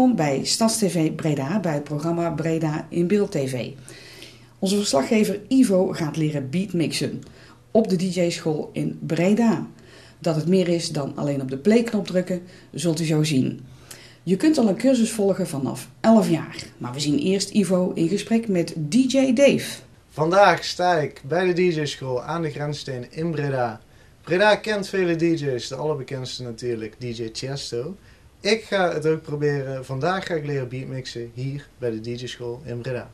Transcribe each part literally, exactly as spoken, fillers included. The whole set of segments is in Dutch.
Welkom bij StadsTV Breda bij het programma Breda in Beeld T V. Onze verslaggever Ivo gaat leren beatmixen op de D J-school in Breda. Dat het meer is dan alleen op de play-knop drukken, zult u zo zien. Je kunt al een cursus volgen vanaf elf jaar. Maar we zien eerst Ivo in gesprek met D J Dave. Vandaag sta ik bij de D J-school aan de Grenssteen in Breda. Breda kent vele D J's, de allerbekendste natuurlijk D J Tiesto. Ik ga het ook proberen. Vandaag ga ik leren beatmixen hier bij de D J-school in Breda.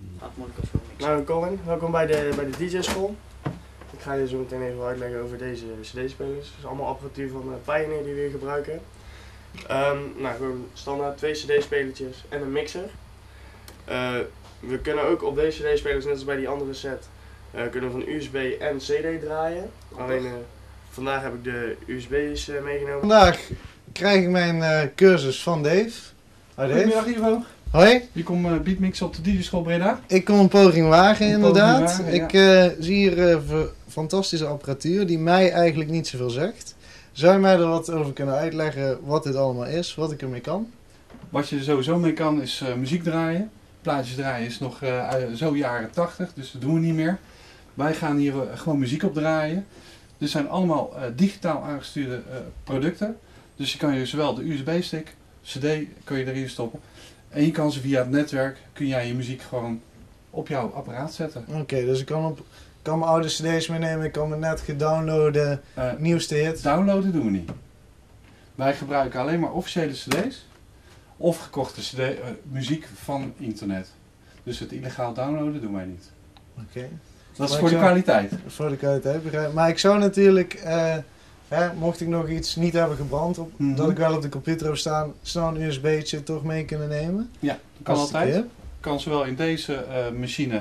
Nou Colin, welkom bij de, bij de D J-school. Ik ga je zo meteen even uitleggen over deze cd-spelers. Het is allemaal apparatuur van uh, Pioneer die we hier gebruiken. Um, nou, gewoon standaard twee cd-spelertjes en een mixer. Uh, we kunnen ook op deze cd-spelers, net als bij die andere set, uh, kunnen we van U S B en C D draaien. Alleen uh, vandaag heb ik de U S B's uh, meegenomen. Vandaag krijg ik mijn uh, cursus van Dave. Hoi Dave. Goedemiddag Ivo. Hoi. Je komt uh, beatmixen op de D J-school Breda. Ik kom een poging wagen Een inderdaad. poging wagen, ja. Ik uh, zie hier uh, fantastische apparatuur die mij eigenlijk niet zoveel zegt. Zou je mij er wat over kunnen uitleggen wat dit allemaal is, wat ik ermee kan? Wat je er sowieso mee kan is uh, muziek draaien. Plaatjes draaien is nog uh, zo jaren tachtig, dus dat doen we niet meer. Wij gaan hier uh, gewoon muziek op draaien. Dit zijn allemaal uh, digitaal aangestuurde uh, producten. Dus je kan je zowel de U S B-stick, C D kun je erin stoppen. En je kan ze via het netwerk, kun jij je muziek gewoon op jouw apparaat zetten. Oké, okay, dus ik kan, op, kan mijn oude cd's meenemen, ik kan me net gedownloaden, uh, nieuwste hit. Downloaden doen we niet. Wij gebruiken alleen maar officiële cd's of gekochte cd, uh, muziek van internet. Dus het illegaal downloaden doen wij niet. Oké. Okay. Dat is voor de kwaliteit. Voor de kwaliteit, begrijp. Maar ik zou natuurlijk, uh, hè, mocht ik nog iets niet hebben gebrand, op, mm-hmm. dat ik wel op de computer heb staan, snel een U S B'tje toch mee kunnen nemen. Ja, dat kan Als altijd. Kan zowel in deze uh, machine,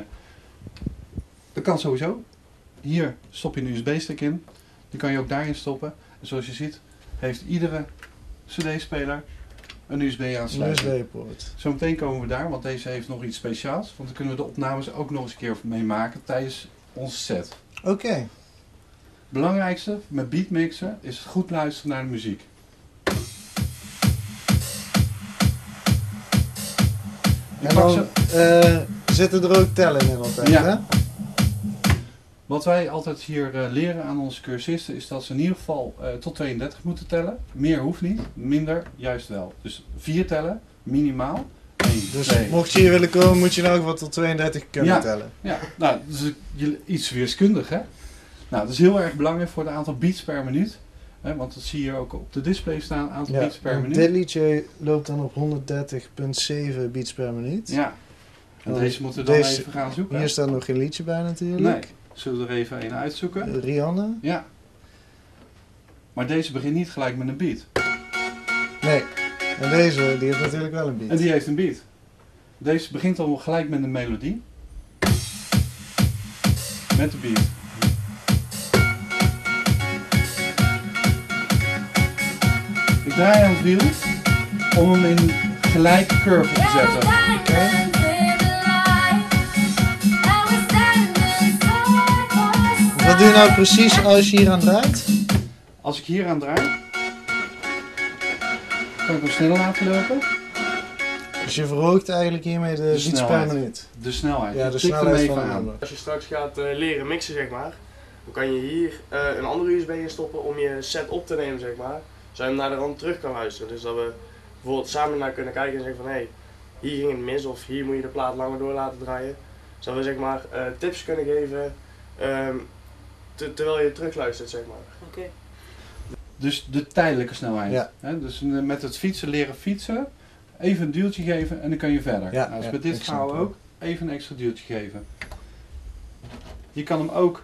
dat kan sowieso. Hier stop je een U S B-stick in, die kan je ook daarin stoppen. En zoals je ziet, heeft iedere cd-speler een U S B-aansluiting. Een U S B-poort. Zometeen komen we daar, want deze heeft nog iets speciaals. Want dan kunnen we de opnames ook nog eens een keer mee maken tijdens onze set. Oké. Okay. Het belangrijkste met beatmixen is het goed luisteren naar de muziek. En dan uh, zitten er ook tellingen in altijd, ja. Hè? Wat wij altijd hier uh, leren aan onze cursisten is dat ze in ieder geval uh, tot tweeëndertig moeten tellen. Meer hoeft niet, minder juist wel. Dus vier tellen, minimaal. één, dus twee, mocht je hier willen komen, moet je nou ook wat tot tweeëndertig kunnen ja. tellen. Ja, nou, dat is iets weerskundig, hè. Nou, dat is heel erg belangrijk voor het aantal beats per minuut. Hè, want dat zie je ook op de display staan, aantal ja, beats per minuut. Dit liedje loopt dan op honderddertig komma zeven beats per minuut. Ja, en en deze moeten we dan deze, even gaan zoeken. Hier staat nog geen liedje bij natuurlijk. Nee. Zullen we er even een uitzoeken? Uh, Rihanna? Ja. Maar deze begint niet gelijk met een beat. Nee. En deze, die heeft natuurlijk wel een beat. En die heeft een beat. Deze begint al gelijk met een melodie. Met de beat. Ik draai aan het wiel om hem in gelijke curve te zetten. Okay. Wat doe je nou precies als je hier aan draait? Als ik hier aan draai, kan ik hem sneller laten lopen. Dus je verhoogt eigenlijk hiermee de, de beats per minuut? De snelheid. Ja, de snelheid van aan. Als je straks gaat uh, leren mixen, zeg maar, dan kan je hier uh, een andere U S B in stoppen om je set op te nemen, zeg maar. Zodat je hem naar de rand terug kan luisteren. Dus dat we bijvoorbeeld samen naar kunnen kijken en zeggen van hé, hey, hier ging het mis of hier moet je de plaat langer door laten draaien. Zodat we zeg maar uh, tips kunnen geven. Um, Te, terwijl je terugluistert, zeg maar. Oké. Okay. Dus de tijdelijke snelheid. Ja. Hè? Dus met het fietsen, leren fietsen, even een duwtje geven en dan kan je verder. Ja, nou, dus ja, met dit verhaal ook even een extra duwtje geven. Je kan hem ook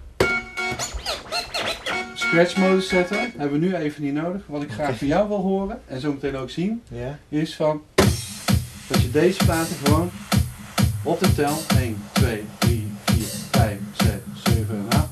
scratch modus zetten. Hebben we nu even niet nodig. Wat ik graag okay. van jou wil horen en zo meteen ook zien, ja. is van dat je deze platen gewoon op de tel één, twee, drie, vier, vijf, zes, zeven, acht.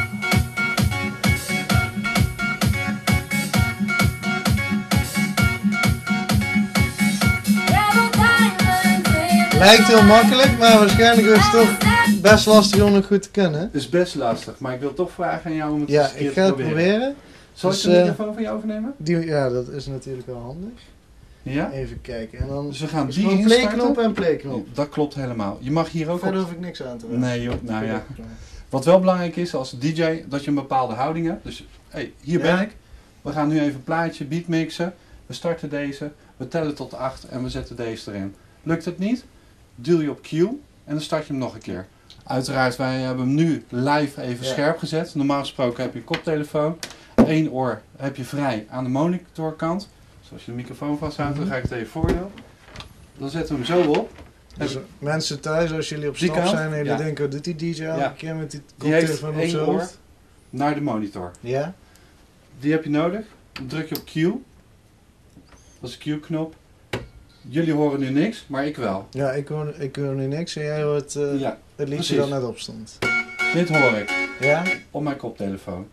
Lijkt heel makkelijk, maar waarschijnlijk is het toch best lastig om het goed te kunnen. Het is best lastig, maar ik wil toch vragen aan jou om het ja, eens een keer ik ga te het proberen. proberen. Zal dus, ik de microfoon uh, van jou overnemen? Die, ja, dat is natuurlijk wel handig. Ja? Even kijken. En dan Dus we gaan is die gewoon instarten. playknop en playknop. Dat klopt helemaal. Je mag hier ook Verder op... hoef ik niks aan te raken. Nee joh, nou ja. Wat wel belangrijk is als D J, dat je een bepaalde houding hebt. Dus hey, hier Ja. ben ik. We gaan nu even een plaatje beatmixen. We starten deze, we tellen tot acht en we zetten deze erin. Lukt het niet? Duw je op Q en dan start je hem nog een keer. Uiteraard, wij hebben hem nu live even Ja. scherp gezet. Normaal gesproken heb je een koptelefoon. Eén oor heb je vrij aan de monitorkant. Dus als je de microfoon vasthoudt, dan ga ik het even voordoen. Dan zetten we hem zo op. Dus mensen thuis, als jullie op Die stap kant? zijn en jullie Ja. denken, wat doet die D J elke Ja. keer met die Die heeft koptelefoon op één zijn oor hoofd? naar de monitor. Ja? Die heb je nodig. Dan druk je op Q. Dat is de Q-knop. Jullie horen nu niks, maar ik wel. Ja, ik hoor, ik hoor nu niks en jij hoort uh, Ja, het liedje precies. dat net op stond. dit hoor ik Ja? op mijn koptelefoon.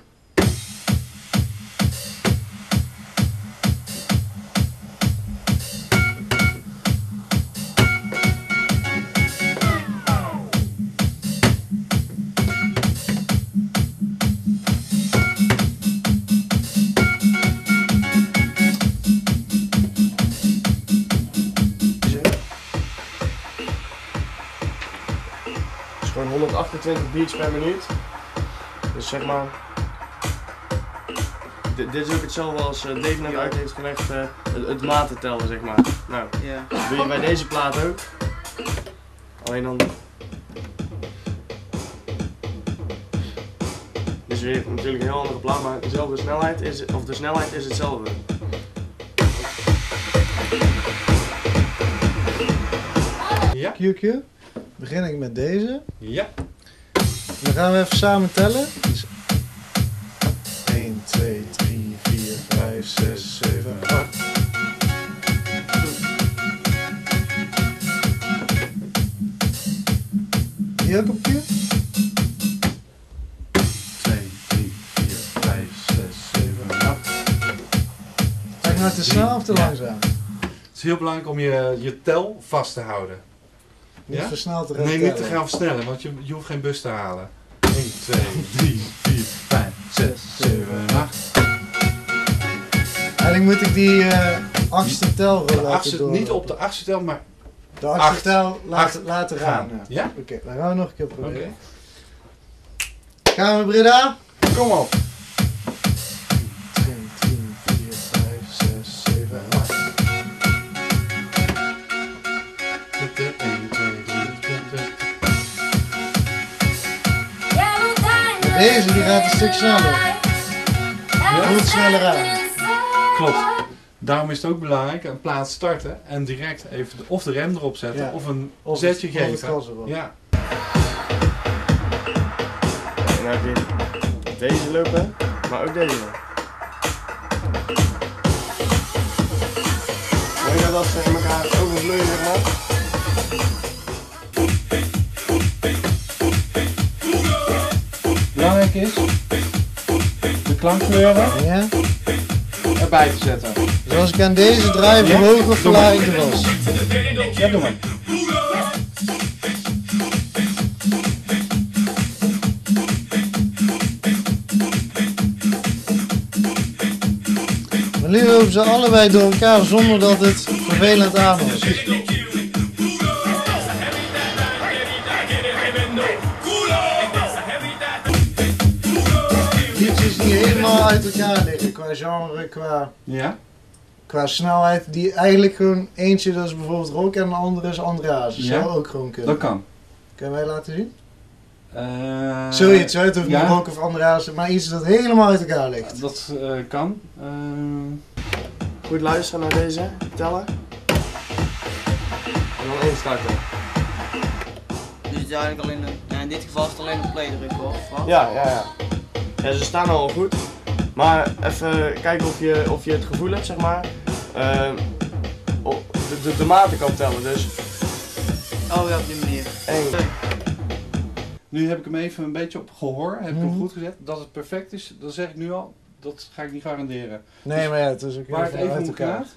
Het is gewoon honderdachtentwintig beats per minuut. Dus zeg maar... Dit, dit is ook hetzelfde als uh, Dave net uit heeft gelegd, uh, het, het maten tellen zeg maar. Nou, Ja. doe je bij deze plaat ook. Alleen dan... Dit is weer natuurlijk een heel andere plaat, maar dezelfde snelheid is, of de snelheid is hetzelfde. Ja? Q Q. Begin ik met deze. Ja. Dan gaan we even samen tellen. Dus één, twee, drie, vier, vijf, zes, zeven, acht. Die ook op Q? twee, drie, vier, vijf, zes, zeven, acht. Ga ik nou te snel of te Ja. langzaam? Het is heel belangrijk om je, je tel vast te houden. Niet Ja? versneld te gaan Nee, niet te tellen. gaan versnellen, want je, je hoeft geen bus te halen. één, twee, drie, vier, vijf, zes, zeven, acht. Eigenlijk moet ik die uh, achtste tel De laten achtste, door. niet op de achtste tel, maar de achtste acht. tel laten, Acht. laten gaan. gaan. Ja. Ja? Oké, dan gaan we nog een keer Oké. proberen. Gaan we Breda? Kom op. twee, drie, vier, vijf, zes, zeven, acht. één, twee, drie, vier. Deze die gaat een stuk sneller. Voelt sneller aan. Klopt. Daarom is het ook belangrijk een plaat starten en direct even de, of de rem erop zetten Ja. of een Of zetje het- of het geven. gas erop. Ja. En dan heb je deze lopen, maar ook deze. Weet je dat ze in elkaar overvloeien zeg maar? Belangrijk is de klankkleuren Ja? erbij te zetten. Dus als ik aan deze draai, Ja? verhoog of Doe maar. verlaag ik de bas? Ja, doe maar. Maar nu lopen ze allebei door elkaar zonder dat het vervelend aan is. Liedjes die helemaal uit elkaar liggen qua genre, qua, Ja? qua snelheid, die eigenlijk gewoon eentje dat is bijvoorbeeld rock en de andere is Andreas. Dat Ja? zou ook gewoon kunnen. Dat kan. Kunnen wij laten zien? Uh, Zoiets, het hoeft ja. niet rock of Andreas, maar iets dat helemaal uit elkaar ligt. Dat uh, kan. Uh, Goed luisteren naar deze, tellen. En dan één starten. Dus het is eigenlijk alleen een, ja, in dit geval is het alleen een play druk hoor. Wat? Ja, ja, ja. Ja, ze staan al goed. Maar even kijken of je, of je het gevoel hebt, zeg maar. Uh, op de, de, de maten kan tellen, dus Oh ja, op die manier. één. nu heb ik hem even een beetje op gehoor. Heb ik Mhm. hem goed gezet. Dat het perfect is, dat zeg ik nu al. Dat ga ik niet garanderen. Nee, maar ja, het is ook Waar het even even uit om elkaar. gaat.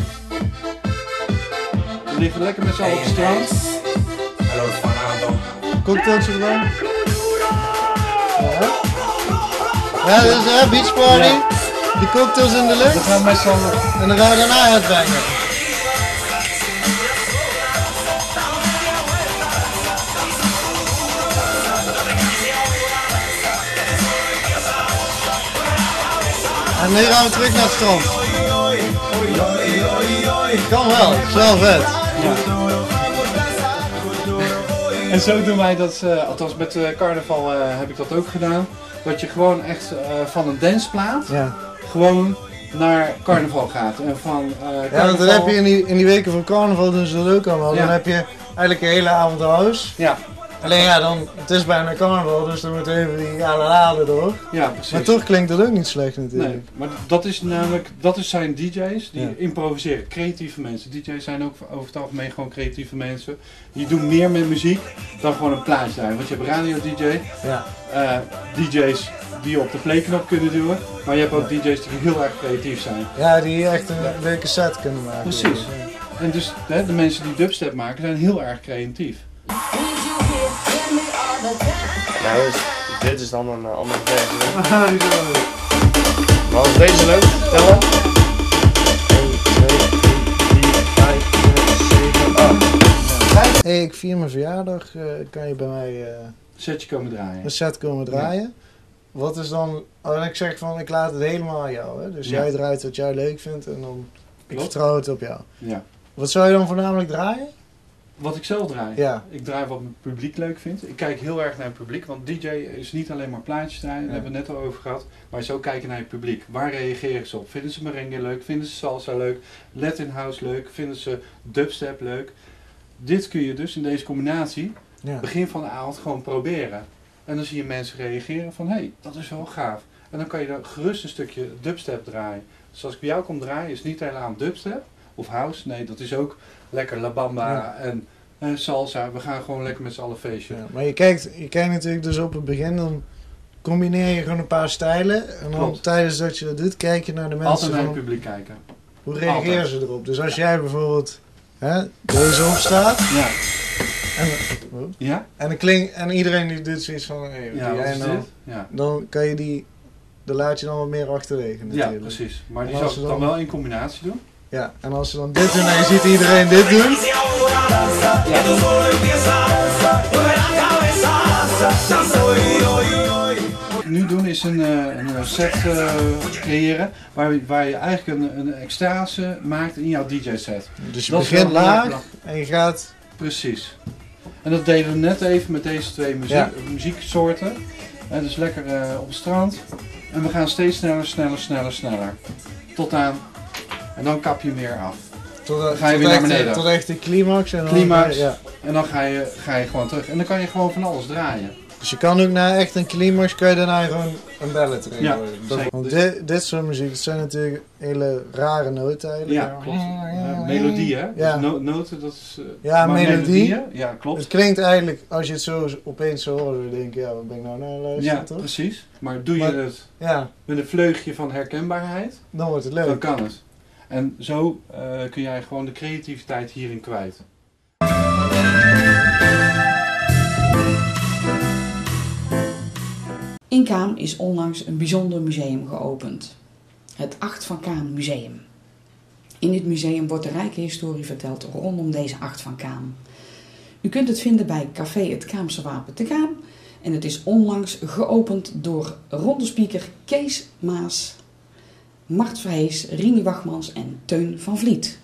We liggen lekker met z'n allen op het strand. Cocktailtje erbij. Ja, ja, dit is hè, beach party. de cocktails in de lucht. Dan gaan we met z'n allen. En dan gaan we daarna uitbrengen. En nu gaan we terug naar het strand. Kan wel, het is wel vet. Ja. En zo doen wij dat, uh, althans met uh, carnaval uh, heb ik dat ook gedaan. Dat je gewoon echt uh, van een danceplaat Ja. gewoon naar carnaval gaat. En van, uh, carnaval... Ja, want dan heb je in die, in die weken van carnaval doen ze dat ook allemaal. Ja. Dan heb je eigenlijk een hele avond house. Ja. Alleen ja, dan, het is bijna carnaval, dus dan moet even die alalade door. Ja, precies. Maar toch klinkt dat ook niet slecht natuurlijk. Nee, maar dat is namelijk, dat is zijn D J's die Ja. improviseren, creatieve mensen. D J's zijn ook over het algemeen gewoon creatieve mensen. Die doen meer met muziek dan gewoon een plaatje draaien. Want je hebt radio D J, Ja. uh, D J's die op de playknop kunnen duwen, maar je hebt ook D J's die heel erg creatief zijn. Ja, die echt een leuke set kunnen maken. Precies. En dus hè, de mensen die dubstep maken zijn heel erg creatief. Nou, dus, dit is dan een uh, andere versie. Ah, die is wel leuk. Wat is deze leuk? Tellen. één, twee, drie, vier, vijf, zes, zeven, acht. Hey, ik vier mijn verjaardag, uh, kan je bij mij uh, Setje komen draaien. een set komen draaien? Wat is dan, oh, ik zeg van ik laat het helemaal aan jou, hè? Dus Ja. jij draait wat jij leuk vindt en dan ik Klopt. vertrouw het op jou. Ja. Wat zou je dan voornamelijk draaien? Wat ik zelf draai. Ja. Ik draai wat mijn publiek leuk vindt. Ik kijk heel erg naar het publiek, want D J is niet alleen maar plaatjes draaien, daar Ja. hebben we het net al over gehad, maar je zou ook kijken naar je publiek. Waar reageren ze op? Vinden ze merengue leuk? Vinden ze salsa leuk? Latin house leuk? Vinden ze dubstep leuk? Dit kun je dus in deze combinatie, Ja. begin van de avond, gewoon proberen. En dan zie je mensen reageren van, hé, hey, dat is wel gaaf. En dan kan je dan gerust een stukje dubstep draaien. Dus als ik bij jou kom draaien, is het niet helemaal dubstep of house. Nee, dat is ook lekker La Bamba Ja. en uh, salsa. We gaan gewoon lekker met z'n allen feestje. Ja, maar je kijkt, je kijkt natuurlijk dus op het begin, dan combineer je gewoon een paar stijlen. En dan Klopt. tijdens dat je dat doet, kijk je naar de mensen Altijd naar het van, publiek kijken. hoe reageren Altijd. ze erop. Dus als jij bijvoorbeeld hè, deze opstaat Ja. en, oh, Ja? en, dan klink, en iedereen die doet zoiets van, hey, wat Ja, doe wat jij is nou? dit? Ja. Dan kan je die, dan laat je dan wat meer achterwege Ja, natuurlijk. precies. Maar die En zou als ik ze dan dan- wel in combinatie doen. Ja, en als ze dan dit doen en je ziet iedereen dit doen. Wat we nu doen is een, uh, een set uh, creëren waar, waar je eigenlijk een, een extase maakt in jouw D J set. Dus je Dat is begint wel heel erg laag belangrijk. en je gaat... Precies. En dat deden we net even met deze twee muziek, Ja. muzieksoorten. Uh, dus lekker uh, op het strand. En we gaan steeds sneller, sneller, sneller, sneller. Tot aan. En dan kap je meer af. Tot, Dan ga je tot weer naar echt, beneden. Tot echt de climax. En dan, Climax. Ja. En dan ga je, ga je gewoon terug. En dan kan je gewoon van alles draaien. Dus je kan ook na echt een climax, kan je daarna gewoon een ballad erin Ja, gooien. zeker. Want Dus- dit, dit soort muziek, dat zijn natuurlijk hele rare noten eigenlijk. Ja, klopt. Uh, melodie, hè? Ja. Dus no noten, dat is... Uh, Ja, maar melodie. melodieën, ja, klopt. Het klinkt eigenlijk, als je het zo opeens zo hoort, dan denk je, ja, wat ben ik nou naar aan het luisteren, Ja, toch? precies. Maar doe je Maar- het Ja, met een vleugje van herkenbaarheid, dan wordt het dan leuk. kan het. En zo uh, kun jij gewoon de creativiteit hierin kwijt. In Kaam is onlangs een bijzonder museum geopend. Het Acht van Kaam Museum. In dit museum wordt de rijke historie verteld rondom deze Acht van Kaam. U kunt het vinden bij Café Het Kaamse Wapen te Kaam. En het is onlangs geopend door rondespeaker Kees Maas, Mart Verhees, Rini Wachmans en Teun van Vliet.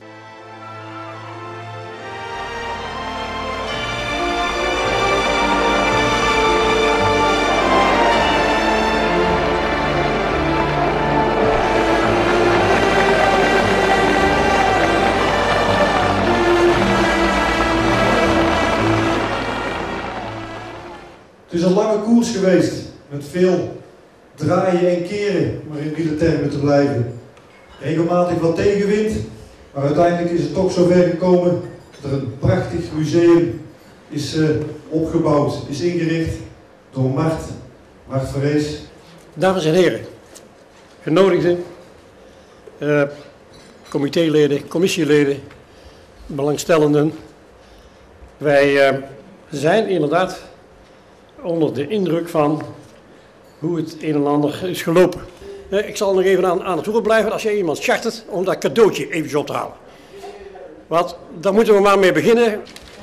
Het is een lange koers geweest, met veel draaien en keren, maar in wielertermen te blijven. Regelmatig wat tegenwind, maar uiteindelijk is het toch zover gekomen dat er een prachtig museum is uh, opgebouwd, is ingericht door Mart, Mart Verhees. Dames en heren, genodigden, uh, comitéleden, commissieleden, belangstellenden. Wij uh, zijn inderdaad onder de indruk van hoe het een en ander is gelopen. Uh, ik zal nog even aan, aan het woord blijven als jij iemand chartert om dat cadeautje eventjes op te halen. Want daar moeten we maar mee beginnen.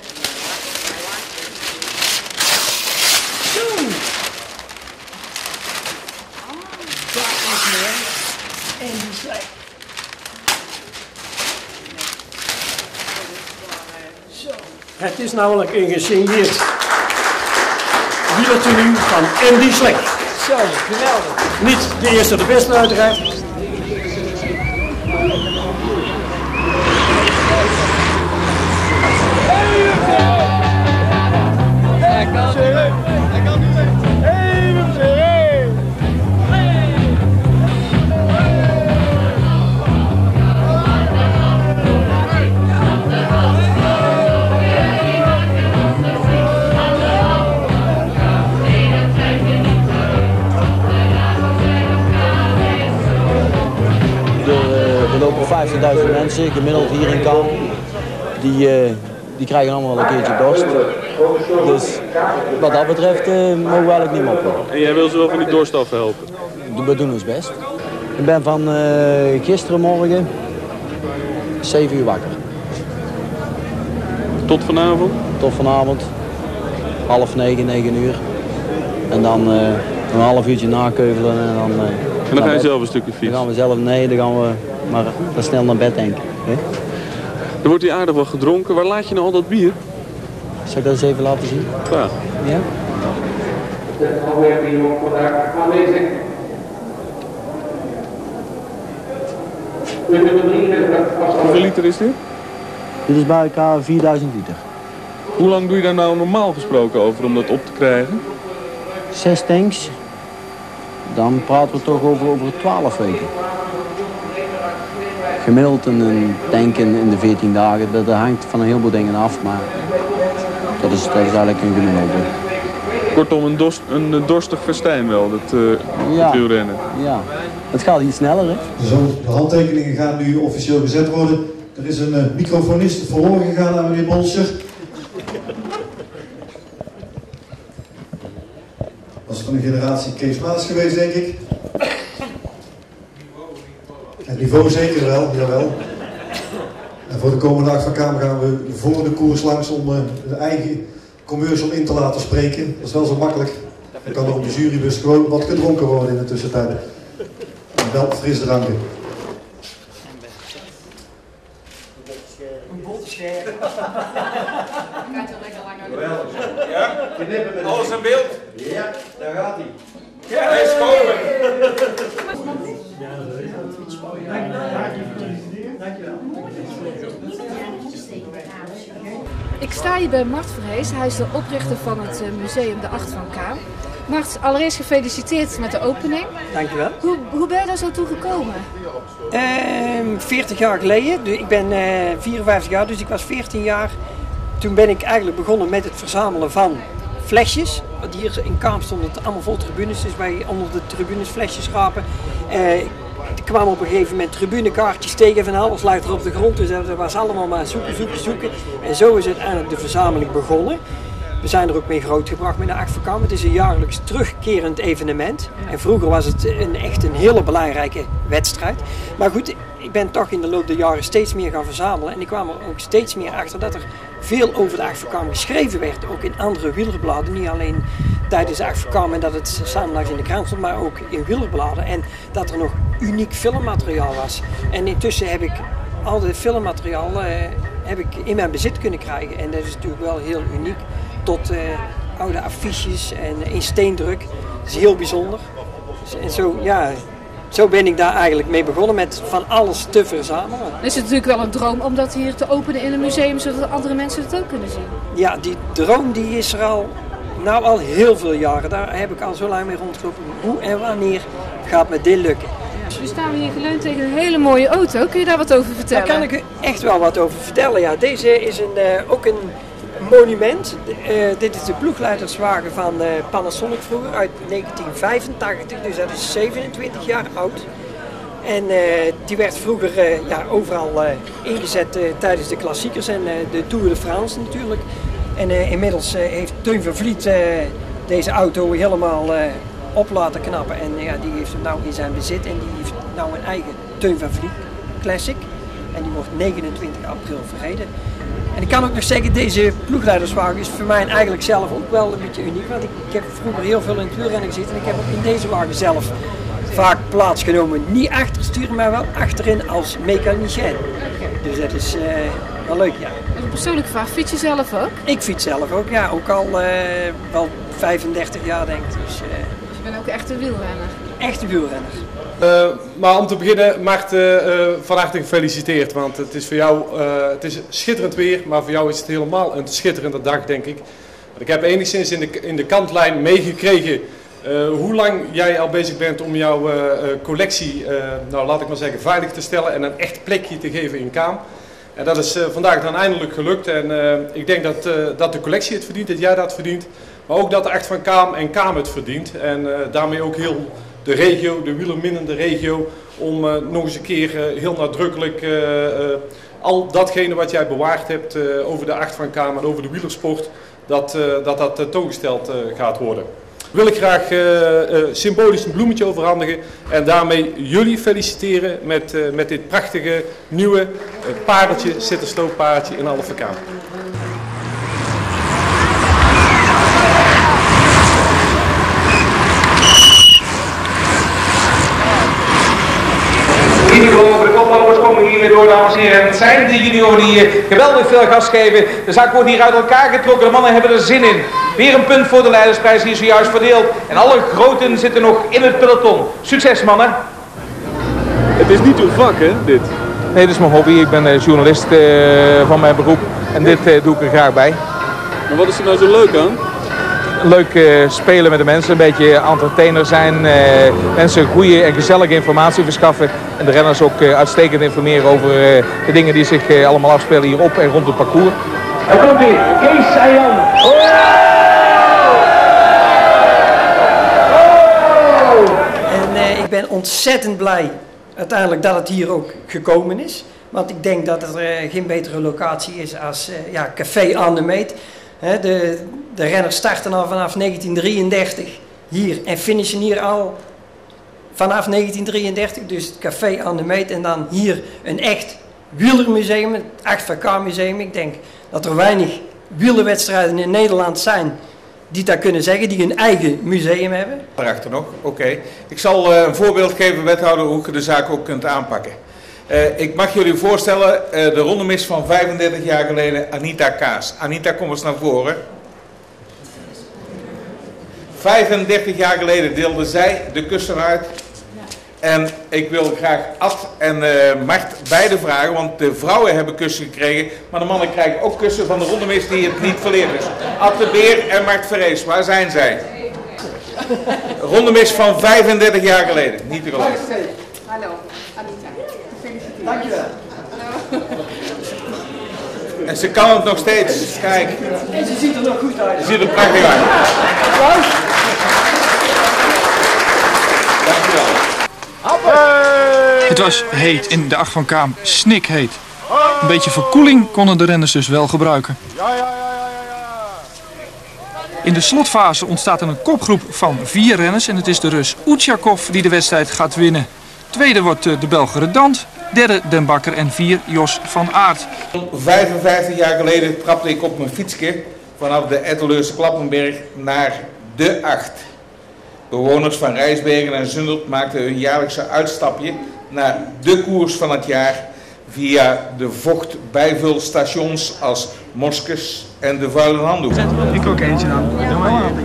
Het is namelijk een gesigneerd wielertenue van Andy Slek. Zo, geweldig. Niet de eerste de beste uiteraard. Hij kan het. Hij kan het. Even serieus. Er lopen vijftigduizend mensen gemiddeld hier in Kaam. Die, uh, die krijgen allemaal een keertje dorst. Dus wat dat betreft uh, mogen we eigenlijk niet oplopen. En jij wil ze wel van die dorst afhelpen? We doen ons best. Ik ben van uh, gisterenmorgen zeven uur wakker. Tot vanavond? Tot vanavond. Half negen, negen uur. En dan uh, een half uurtje nakeuvelen en dan... Uh, en dan ga je zelf een stukje fietsen? Dan gaan we zelf, nee, dan gaan we maar dan snel naar bed denken. Hè? Er wordt hier aardig wat gedronken. Waar laat je nou al dat bier? Zal ik dat eens even laten zien? Ja. Ja? Hoeveel liter is dit? Dit is bij elkaar vierduizend liter. Hoe lang doe je daar nou normaal gesproken over om dat op te krijgen? Zes tanks. Dan praten we toch over, over twaalf weken. Gemiddeld een tank in, in de veertien dagen, dat, dat hangt van een heleboel dingen af, maar dat is, dat is eigenlijk een gemiddelde. Kortom, een, dorst, een dorstig festijn wel, dat uh, ja, wielrennen. Ja, het gaat iets sneller, hè? Zo, de handtekeningen gaan nu officieel gezet worden. Er is een uh, microfonist verloren gegaan aan meneer Bolscher. Dat is van de generatie Kees Maas geweest, denk ik. Het niveau zeker wel, jawel. En voor de komende Acht van Kamer gaan we voor de koers langs om uh, de eigen commercial in te laten spreken. Dat is wel zo makkelijk. Dan kan er op de jurybus gewoon wat gedronken worden in de tussentijd. En wel frisdranken. Een bottenscherm. Gaat je lekker langer. Geweldig. Ja? Alles in beeld? Ja, daar gaat hij. Ja, hij is komen. Ik sta hier bij Mart Verhees. Hij is de oprichter van het museum De Acht van Kaam. Mart, allereerst gefeliciteerd met de opening. Dankjewel. Hoe, hoe ben je daar zo toe gekomen? Uh, veertig jaar geleden. Ik ben uh, vierenvijftig jaar, dus ik was veertien jaar. Toen ben ik eigenlijk begonnen met het verzamelen van flesjes. Hier in Kaam stonden het allemaal vol tribunes, dus wij onder de tribunes flesjes schrapen. Uh, er kwamen op een gegeven moment tribunekaartjes tegen van alles lag er op de grond, dus dat was allemaal maar zoeken, zoeken, zoeken. En zo is uiteindelijk de verzameling begonnen. We zijn er ook mee grootgebracht met de Acht van Kaam. Het is een jaarlijks terugkerend evenement. En vroeger was het een, echt een hele belangrijke wedstrijd. Maar goed, ik ben toch in de loop der jaren steeds meer gaan verzamelen. En ik kwam er ook steeds meer achter dat er veel over de Acht van Kaam geschreven werd. Ook in andere wielerbladen. Niet alleen tijdens de Acht van Kaam en dat het samendags in de krant stond, maar ook in wielerbladen. En dat er nog uniek filmmateriaal was. En intussen heb ik al dit filmmateriaal uh, heb ik in mijn bezit kunnen krijgen. En dat is natuurlijk wel heel uniek. Tot uh, oude affiches en in steendruk. Dat is heel bijzonder. En zo, ja, zo ben ik daar eigenlijk mee begonnen met van alles te verzamelen. Het is natuurlijk wel een droom om dat hier te openen in een museum, zodat andere mensen het ook kunnen zien. Ja, die droom die is er al, nou al heel veel jaren. Daar heb ik al zo lang mee rondgelopen. Hoe en wanneer gaat me dit lukken? Nu staan we hier geleund tegen een hele mooie auto. Kun je daar wat over vertellen? Daar kan ik u echt wel wat over vertellen. Ja, deze is een, uh, ook een monument. Uh, dit is de ploegleiderswagen van uh, Panasonic vroeger uit negentien vijfentachtig, dus dat is zevenentwintig jaar oud. En uh, die werd vroeger uh, ja, overal uh, ingezet uh, tijdens de klassiekers en uh, de Tour de France natuurlijk. En uh, inmiddels uh, heeft Teun van Vliet uh, deze auto helemaal uh, op laten knappen. En ja, die heeft hem nou in zijn bezit en die heeft nou een eigen Teun van Vliet Classic. En die wordt negenentwintig april verreden. En ik kan ook nog zeggen, deze ploegleiderswagen is voor mij eigenlijk zelf ook wel een beetje uniek. Want ik, ik heb vroeger heel veel in het wielrennen gezeten en ik heb ook in deze wagen zelf vaak plaatsgenomen. Niet achter het stuur, maar wel achterin als mechanicien. Dus dat is uh, wel leuk, ja. Een persoonlijke vraag, fiets je zelf ook? Ik fiets zelf ook, ja. Ook al uh, wel vijfendertig jaar denk ik. Dus, uh, dus je bent ook echt een wielrenner? Echt een wielrenner. Uh, maar om te beginnen, Mart, uh, uh, van harte gefeliciteerd. Want het is voor jou, uh, het is schitterend weer, maar voor jou is het helemaal een schitterende dag, denk ik. Want ik heb enigszins in de, in de kantlijn meegekregen uh, hoe lang jij al bezig bent om jouw uh, collectie, uh, nou laat ik maar zeggen, veilig te stellen en een echt plekje te geven in Kaam. En dat is uh, vandaag dan eindelijk gelukt. En uh, ik denk dat, uh, dat de collectie het verdient, dat jij dat verdient. Maar ook dat de Acht van Kaam en Kaam het verdient. En uh, daarmee ook heel de regio, de wielerminnende regio, om uh, nog eens een keer uh, heel nadrukkelijk uh, uh, al datgene wat jij bewaard hebt uh, over de Acht van Kaam en over de wielersport, dat uh, dat, dat uh, toegesteld uh, gaat worden. Wil ik graag uh, uh, symbolisch een bloemetje overhandigen en daarmee jullie feliciteren met, uh, met dit prachtige nieuwe uh, pareltje, Sittersloo-pareltje in Alphen Kaam. Over de koplopers komen hier weer door, dames en heren. Het zijn de junioren die geweldig veel gas geven. De zaak wordt hier uit elkaar getrokken. De mannen hebben er zin in. Weer een punt voor de leidersprijs hier zojuist verdeeld. En alle groten zitten nog in het peloton. Succes, mannen. Het is niet uw vak, hè, dit? Nee, dit is mijn hobby. Ik ben journalist uh, van mijn beroep. En dit uh, doe ik er graag bij. Maar wat is er nou zo leuk aan? Leuk uh, spelen met de mensen, een beetje entertainer zijn, uh, mensen goede en gezellige informatie verschaffen en de renners ook uh, uitstekend informeren over uh, de dingen die zich uh, allemaal afspelen hier op en rond het parcours. Daar komt hij, Kees en Jan. Oh! Oh! En uh, ik ben ontzettend blij uiteindelijk dat het hier ook gekomen is, want ik denk dat er uh, geen betere locatie is als uh, ja, Café aan de Meet. He, de, de renners starten al vanaf negentien drieëndertig hier en finishen hier al vanaf negentien drieëndertig. Dus het Café aan de Meet en dan hier een echt wielermuseum, het Acht van Kaam museum. Ik denk dat er weinig wielerwedstrijden in Nederland zijn die dat kunnen zeggen, die een eigen museum hebben. Daarachter nog, oké. Okay. Ik zal uh, een voorbeeld geven, wethouder, hoe je de zaak ook kunt aanpakken. Uh, ik mag jullie voorstellen, uh, de rondemis van vijfendertig jaar geleden, Anita Kaas. Anita, kom eens naar voren. vijfendertig jaar geleden deelde zij de kussen uit. En ik wil graag Ad en uh, Mart beide vragen, want de vrouwen hebben kussen gekregen, maar de mannen krijgen ook kussen van de rondemis die het niet verleerd is. Ad de Beer en Mart Verrees, waar zijn zij? Rondemis van vijfendertig jaar geleden, niet te geloven. Hallo, Anita. Gefeliciteerd. Dankjewel. En ze kan het nog steeds. Kijk. En ze ziet er nog goed uit. Ze ziet er prachtig uit. Applaus. Dankjewel. Hey! Het was heet in de Acht van Kaam, snikheet. Een beetje verkoeling konden de renners dus wel gebruiken. In de slotfase ontstaat er een kopgroep van vier renners en het is de Rus Utsjakov die de wedstrijd gaat winnen. Tweede wordt de Belg Redant, derde Den Bakker en vier Jos van Aert. vijfenvijftig jaar geleden trapte ik op mijn fietsje vanaf de Etteleurse Klappenberg naar de Acht. Bewoners van Rijsbergen en Zundert maakten hun jaarlijkse uitstapje naar de koers van het jaar via de vochtbijvulstations als Moskes en de Vuile Handdoek. Ik ook eentje aan. Doe maar hier.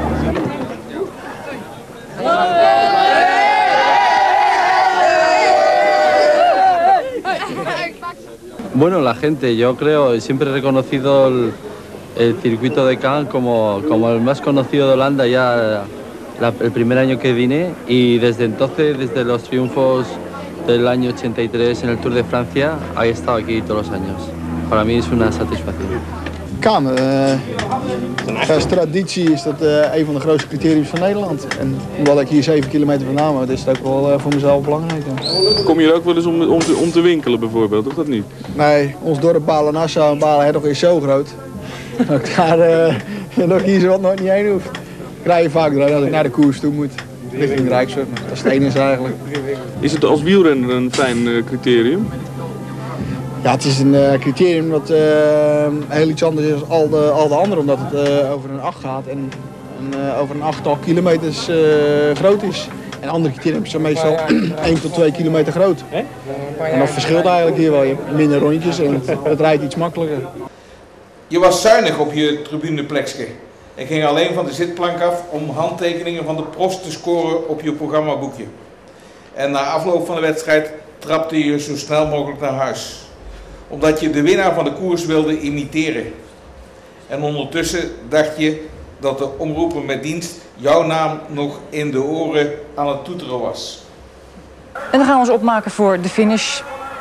Bueno, la gente, yo creo, siempre he reconocido el, el circuito de Caen como, como el más conocido de Holanda ya la, el primer año que vine y desde entonces, desde los triunfos del año ochenta y tres en el Tour de Francia, he estado aquí todos los años. Para mí es una satisfacción. Caen, uh, als traditie is dat uh, een van de grootste criteriums van Nederland. En omdat ik hier zeven kilometer vandaan woon, is het ook wel uh, voor mezelf belangrijk. Ja. Kom je er ook wel eens om, om, te, om te winkelen bijvoorbeeld, of dat niet? Nee, ons dorp Balen-Nassau en Balen-Hertog is zo groot. Dat ik daar uh, nog hier zo wat nooit niet heen hoef. Ik rij je vaak door als ik naar de koers toe moet. richting Rijksweg. Dat is het enige eigenlijk. Is het als wielrenner een fijn uh, criterium? Ja, het is een uh, criterium dat uh, heel iets anders is dan al de, al de anderen, omdat het uh, over een acht gaat en, en uh, over een achttal kilometers uh, groot is. En andere criteriums zijn meestal één tot twee kilometer groot. En dat verschilt eigenlijk hier wel. Je hebt minder rondjes en het, het rijdt iets makkelijker. Je was zuinig op je tribuneplekje en ging alleen van de zitplank af om handtekeningen van de profs te scoren op je programmaboekje. En na afloop van de wedstrijd trapte je zo snel mogelijk naar huis, omdat je de winnaar van de koers wilde imiteren. En ondertussen dacht je dat de omroeper met dienst jouw naam nog in de oren aan het toeteren was. En dan gaan we ons opmaken voor de finish.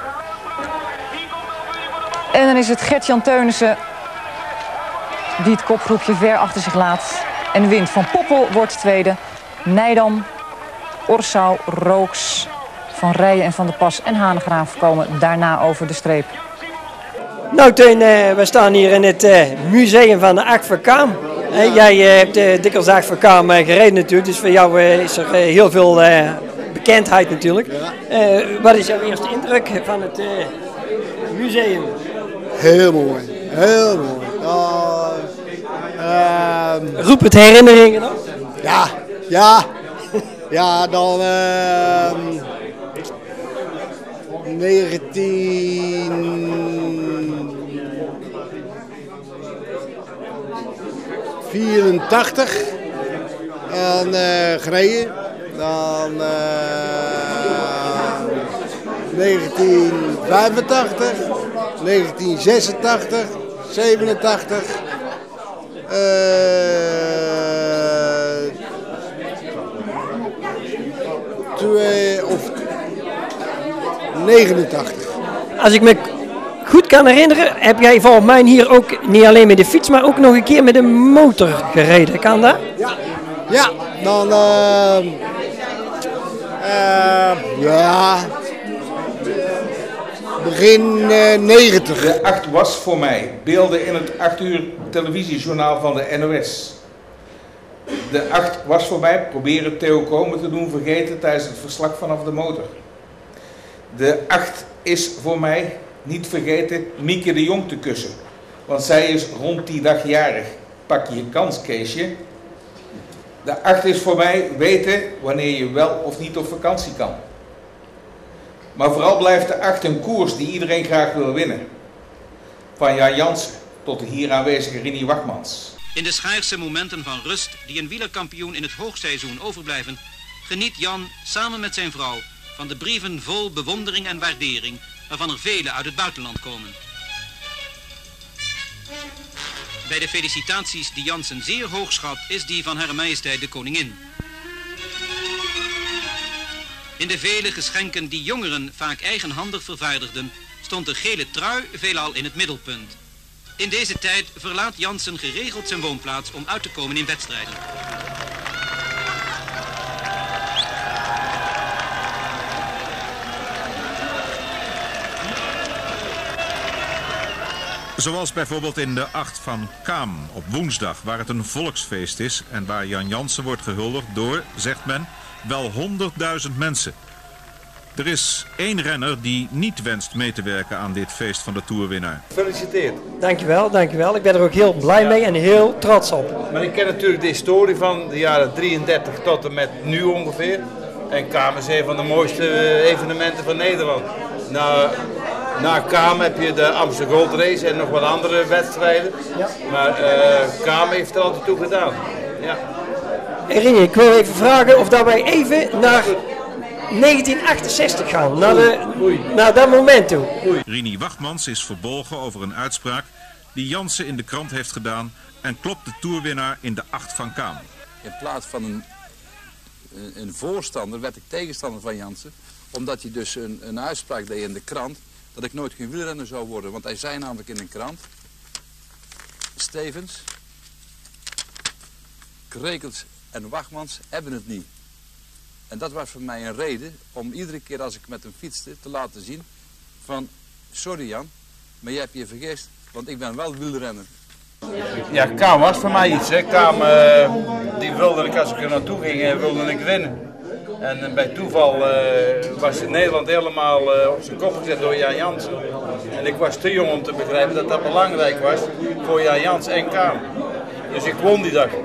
En dan is het Gert-Jan Teunissen die het kopgroepje ver achter zich laat en wint. Van Poppel wordt tweede. Nijdam, Orsau, Rooks, Van Rijen en Van der Pas en Hanegraaf komen daarna over de streep. Nou Teun, uh, we staan hier in het uh, museum van de Acht van Kaam. Uh, jij uh, hebt uh, dikwijls de Acht van Kaam uh, gereden natuurlijk, dus voor jou uh, is er uh, heel veel uh, bekendheid natuurlijk. Uh, wat is jouw eerste indruk van het uh, museum? Heel mooi, heel mooi. Uh, uh, Roep het herinneringen dan? Ja, ja, ja dan uh, negentien vierentachtig en uh, gereden. Dan uh, negentien vijfentachtig, negentien zesentachtig, zevenentachtig, uh, twee, of negenentachtig. Als ik me goed kan herinneren, heb jij volgens mij hier ook niet alleen met de fiets, maar ook nog een keer met een motor gereden. Kan dat? Ja, ja dan uh, uh, ja, begin uh, negentig. De acht was voor mij beelden in het acht uur televisiejournaal van de N O S. De acht was voor mij proberen Theo Komen te doen vergeten tijdens het verslag vanaf de motor. De acht is voor mij niet vergeten Mieke de Jong te kussen, want zij is rond die dag jarig. Pak je kans, Keesje. De acht is voor mij weten wanneer je wel of niet op vakantie kan. Maar vooral blijft de acht een koers die iedereen graag wil winnen. Van Jan Jansen tot de hier aanwezige Rini Wachtmans. In de schaarse momenten van rust die een wielerkampioen in het hoogseizoen overblijven, geniet Jan samen met zijn vrouw van de brieven vol bewondering en waardering, waarvan er vele uit het buitenland komen. Bij de felicitaties die Jansen zeer hoog schat, is die van Hare Majesteit de Koningin. In de vele geschenken die jongeren vaak eigenhandig vervaardigden, stond de gele trui veelal in het middelpunt. In deze tijd verlaat Jansen geregeld zijn woonplaats om uit te komen in wedstrijden. Zoals bijvoorbeeld in de acht van Kaam op woensdag, waar het een volksfeest is en waar Jan Jansen wordt gehuldigd door, zegt men, wel honderdduizend mensen. Er is één renner die niet wenst mee te werken aan dit feest van de toerwinnaar. Gefeliciteerd. Dankjewel, dankjewel. Ik ben er ook heel blij mee en heel trots op. Maar ik ken natuurlijk de historie van de jaren drieëndertig tot en met nu ongeveer. En Kaam is een van de mooiste evenementen van Nederland. Na, na Kaam heb je de Amsterdam Gold Race en nog wat andere wedstrijden. Ja. Maar uh, Kaam heeft er altijd toe gedaan. Ja. Rini, ik wil even vragen of dat wij even naar negentien achtenzestig gaan, naar, de, naar dat moment toe. Rini Wachtmans is verbolgen over een uitspraak die Jansen in de krant heeft gedaan en klopt de toerwinnaar in de acht van Kaam. In plaats van een, een voorstander werd ik tegenstander van Jansen, omdat hij dus een, een uitspraak deed in de krant dat ik nooit geen wielrenner zou worden. Want hij zei namelijk in een krant, Stevens, Krekels en Wachtmans hebben het niet. En dat was voor mij een reden om iedere keer als ik met hem fietste te laten zien van, sorry Jan, maar jij hebt je vergist, want ik ben wel wielrenner. Ja, Kaam was voor mij iets. Hè. Kaam, uh, die wilde ik als ik er naartoe ging, wilde ik winnen. En uh, bij toeval uh, was Nederland helemaal uh, op zijn kop gezet door Jan Jansen. En ik was te jong om te begrijpen dat dat belangrijk was voor Jan Jansen en Kaam. Dus ik won die dag.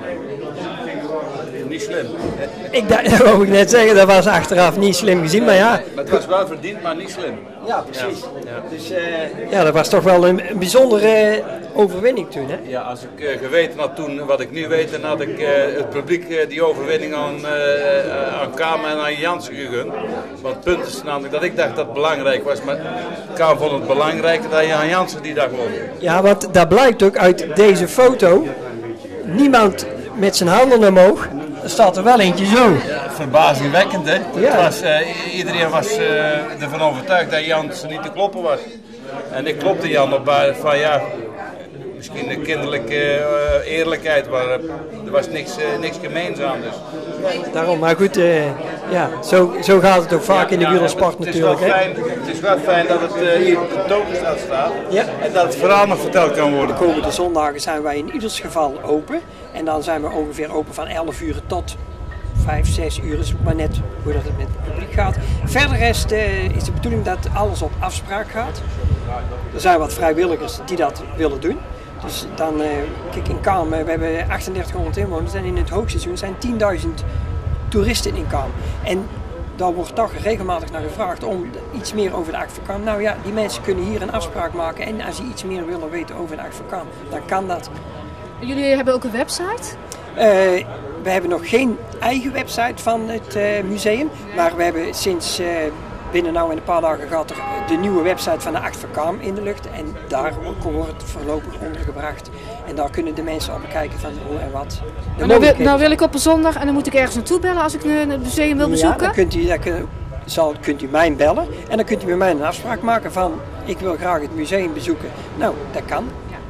Niet slim. Ik dacht, dat wou ik net zeggen, dat was achteraf niet slim gezien, maar ja. Maar het was wel verdiend, maar niet slim. Ja, precies. Ja, dus, uh, ja dat was toch wel een, een bijzondere overwinning toen, hè? Ja, als ik uh, geweten had toen wat ik nu weet, dan had ik uh, het publiek uh, die overwinning aan, uh, aan Kaam en aan Jansen gegund. Want het punt is namelijk dat ik dacht dat het belangrijk was, maar Kaam vond het belangrijker dat Jan Jansen die dag won. Ja, want dat blijkt ook uit deze foto. Niemand met zijn handen omhoog. Er staat er wel eentje zo. Ja, verbazingwekkend, hè? Ja. Het was, uh, iedereen was uh, ervan overtuigd dat Jansen niet te kloppen was. En ik klopte Jan op basis van ja, misschien een kinderlijke uh, eerlijkheid, maar uh, er was niks, uh, niks gemeens aan. Dus. Daarom, maar goed, uh, ja, zo, zo gaat het ook vaak ja, in de ja, wielersport het, natuurlijk. Het is, wel hè? fijn, het is wel fijn dat het uh, hier op de toonstaat staat ja. En dat het verhaal nog verteld kan worden. De komende zondagen zijn wij in ieders geval open. En dan zijn we ongeveer open van elf uur tot vijf, zes uur. Is maar net hoe dat het met het publiek gaat. Verder rest, uh, is de bedoeling dat alles op afspraak gaat. Er zijn wat vrijwilligers die dat willen doen. Dus dan, uh, kijk in Kaam, uh, we hebben achtendertighonderd inwoners en in het hoogseizoen zijn tienduizend toeristen in Kaam. En daar wordt toch regelmatig naar gevraagd om iets meer over de Acht van Kaam. Nou ja, die mensen kunnen hier een afspraak maken en als ze iets meer willen weten over de Acht van Kaam, dan kan dat. Jullie hebben ook een website? Uh, we hebben nog geen eigen website van het uh, museum, maar we hebben sinds uh, binnen nou en een paar dagen gaat er de nieuwe website van de Acht van Kaam in de lucht en daar wordt het voorlopig ondergebracht. En daar kunnen de mensen al bekijken van hoe en wat. Nou wil, nou wil ik op een zondag en dan moet ik ergens naartoe bellen als ik het museum wil bezoeken? Ja, dan kunt u, dan kun, zal, kunt u mij bellen en dan kunt u met mij een afspraak maken van ik wil graag het museum bezoeken. Nou, dat kan.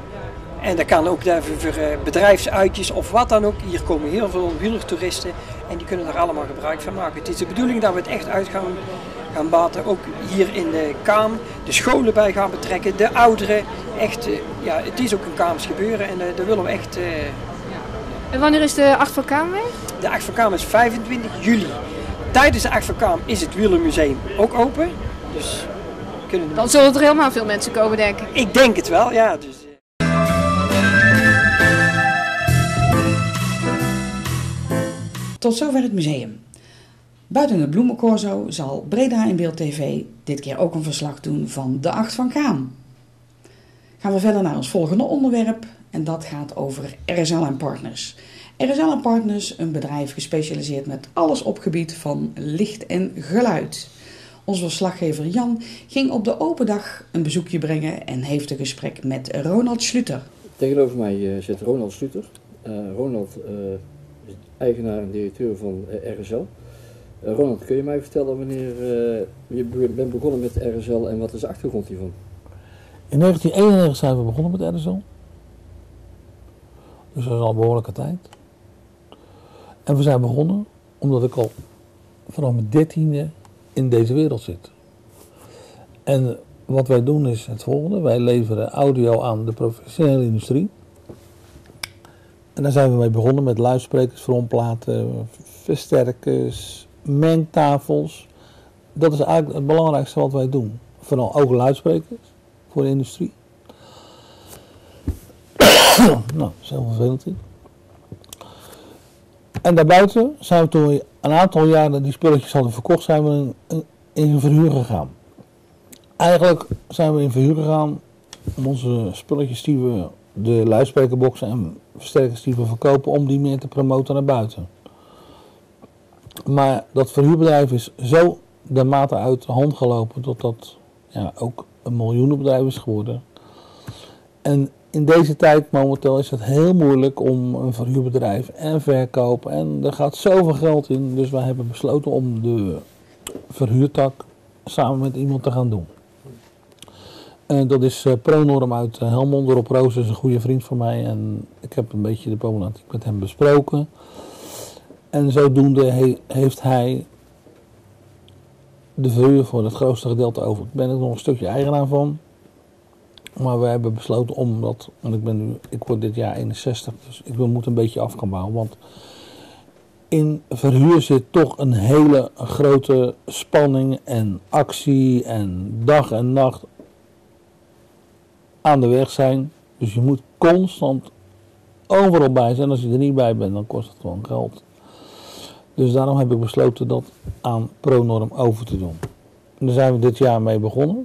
En dat kan ook voor bedrijfsuitjes of wat dan ook. Hier komen heel veel wielertoeristen en die kunnen er allemaal gebruik van maken. Het is de bedoeling dat we het echt uit gaan, gaan baten, ook hier in de Kaam, de scholen bij gaan betrekken, de ouderen. Echt, ja, het is ook een Kaams gebeuren en uh, daar willen we echt... Uh... En wanneer is de Acht van Kaam weer? De Acht van Kaam is vijfentwintig juli. Tijdens de Acht van Kaam is het Wielermuseum ook open. Dus kunnen de... Dan zullen er helemaal veel mensen komen, denk ik. Ik denk het wel, ja. Dus... Tot zover het museum. Buiten het bloemencorso zal Breda in Beeld T V dit keer ook een verslag doen van de Acht van Kaam. Gaan we verder naar ons volgende onderwerp en dat gaat over R S L en Partners. R S L en Partners, een bedrijf gespecialiseerd met alles op gebied van licht en geluid. Onze verslaggever Jan ging op de open dag een bezoekje brengen en heeft een gesprek met Ronald Schluter. Tegenover mij uh, zit Ronald Schluter. Uh, Ronald uh, is eigenaar en directeur van uh, R S L. Uh, Ronald, kun je mij vertellen wanneer uh, je bent begonnen met R S L en wat is de achtergrond hiervan? In negentien eenennegentig zijn we begonnen met R S L. Dus dat is al een behoorlijke tijd. En we zijn begonnen omdat ik al vanaf mijn dertiende in deze wereld zit. En wat wij doen is het volgende. Wij leveren audio aan de professionele industrie. En daar zijn we mee begonnen met luidsprekers, frontplaten, versterkers, mengtafels. Dat is eigenlijk het belangrijkste wat wij doen. Vooral ook luidsprekers voor de industrie. Nou, dat is heel vervelend. En daarbuiten zijn we toen we een aantal jaren die spulletjes hadden verkocht, zijn we in, in verhuur gegaan. Eigenlijk zijn we in verhuur gegaan om onze spulletjes die we, de luidsprekerboxen en versterkers die we verkopen, om die meer te promoten naar buiten. Maar dat verhuurbedrijf is zo dermate uit de hand gelopen dat dat ja, ook een miljoenenbedrijf is geworden. En in deze tijd momenteel is het heel moeilijk om een verhuurbedrijf en verkoop. En er gaat zoveel geld in. Dus wij hebben besloten om de verhuurtak samen met iemand te gaan doen. En dat is uh, Pronorm uit uh, Helmond. Rob Roos is een goede vriend van mij. En ik heb een beetje de problematiek met hem besproken. En zodoende he, heeft hij de verhuur voor het grootste gedeelte over. Ik ben er nog een stukje eigenaar van. Maar we hebben besloten om dat, want ik ben nu, ik word dit jaar eenenzestig, dus ik moet een beetje af gaan bouwen. Want in verhuur zit toch een hele grote spanning en actie en dag en nacht aan de weg zijn. Dus je moet constant overal bij zijn. Als je er niet bij bent, dan kost het gewoon geld. Dus daarom heb ik besloten dat aan ProNorm over te doen. En daar zijn we dit jaar mee begonnen.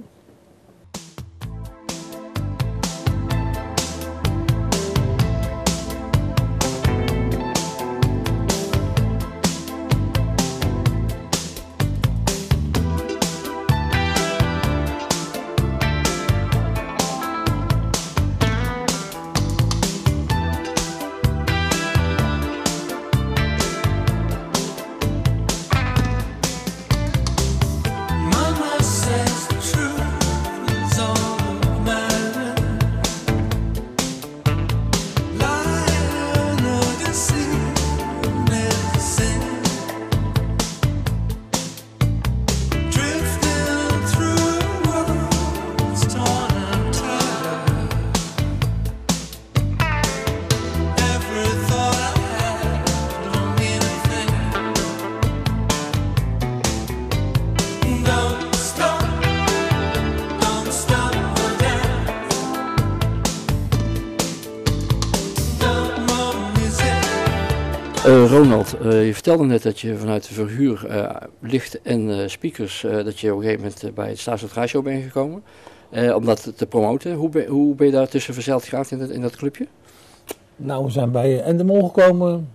Uh, Ronald, uh, je vertelde net dat je vanuit de verhuur uh, licht en uh, speakers, uh, dat je op een gegeven moment uh, bij het Staatsland Radio bent gekomen, uh, om dat te promoten. Hoe ben, hoe ben je daar tussen verzeild geraakt in, in dat clubje? Nou, we zijn bij Endemol gekomen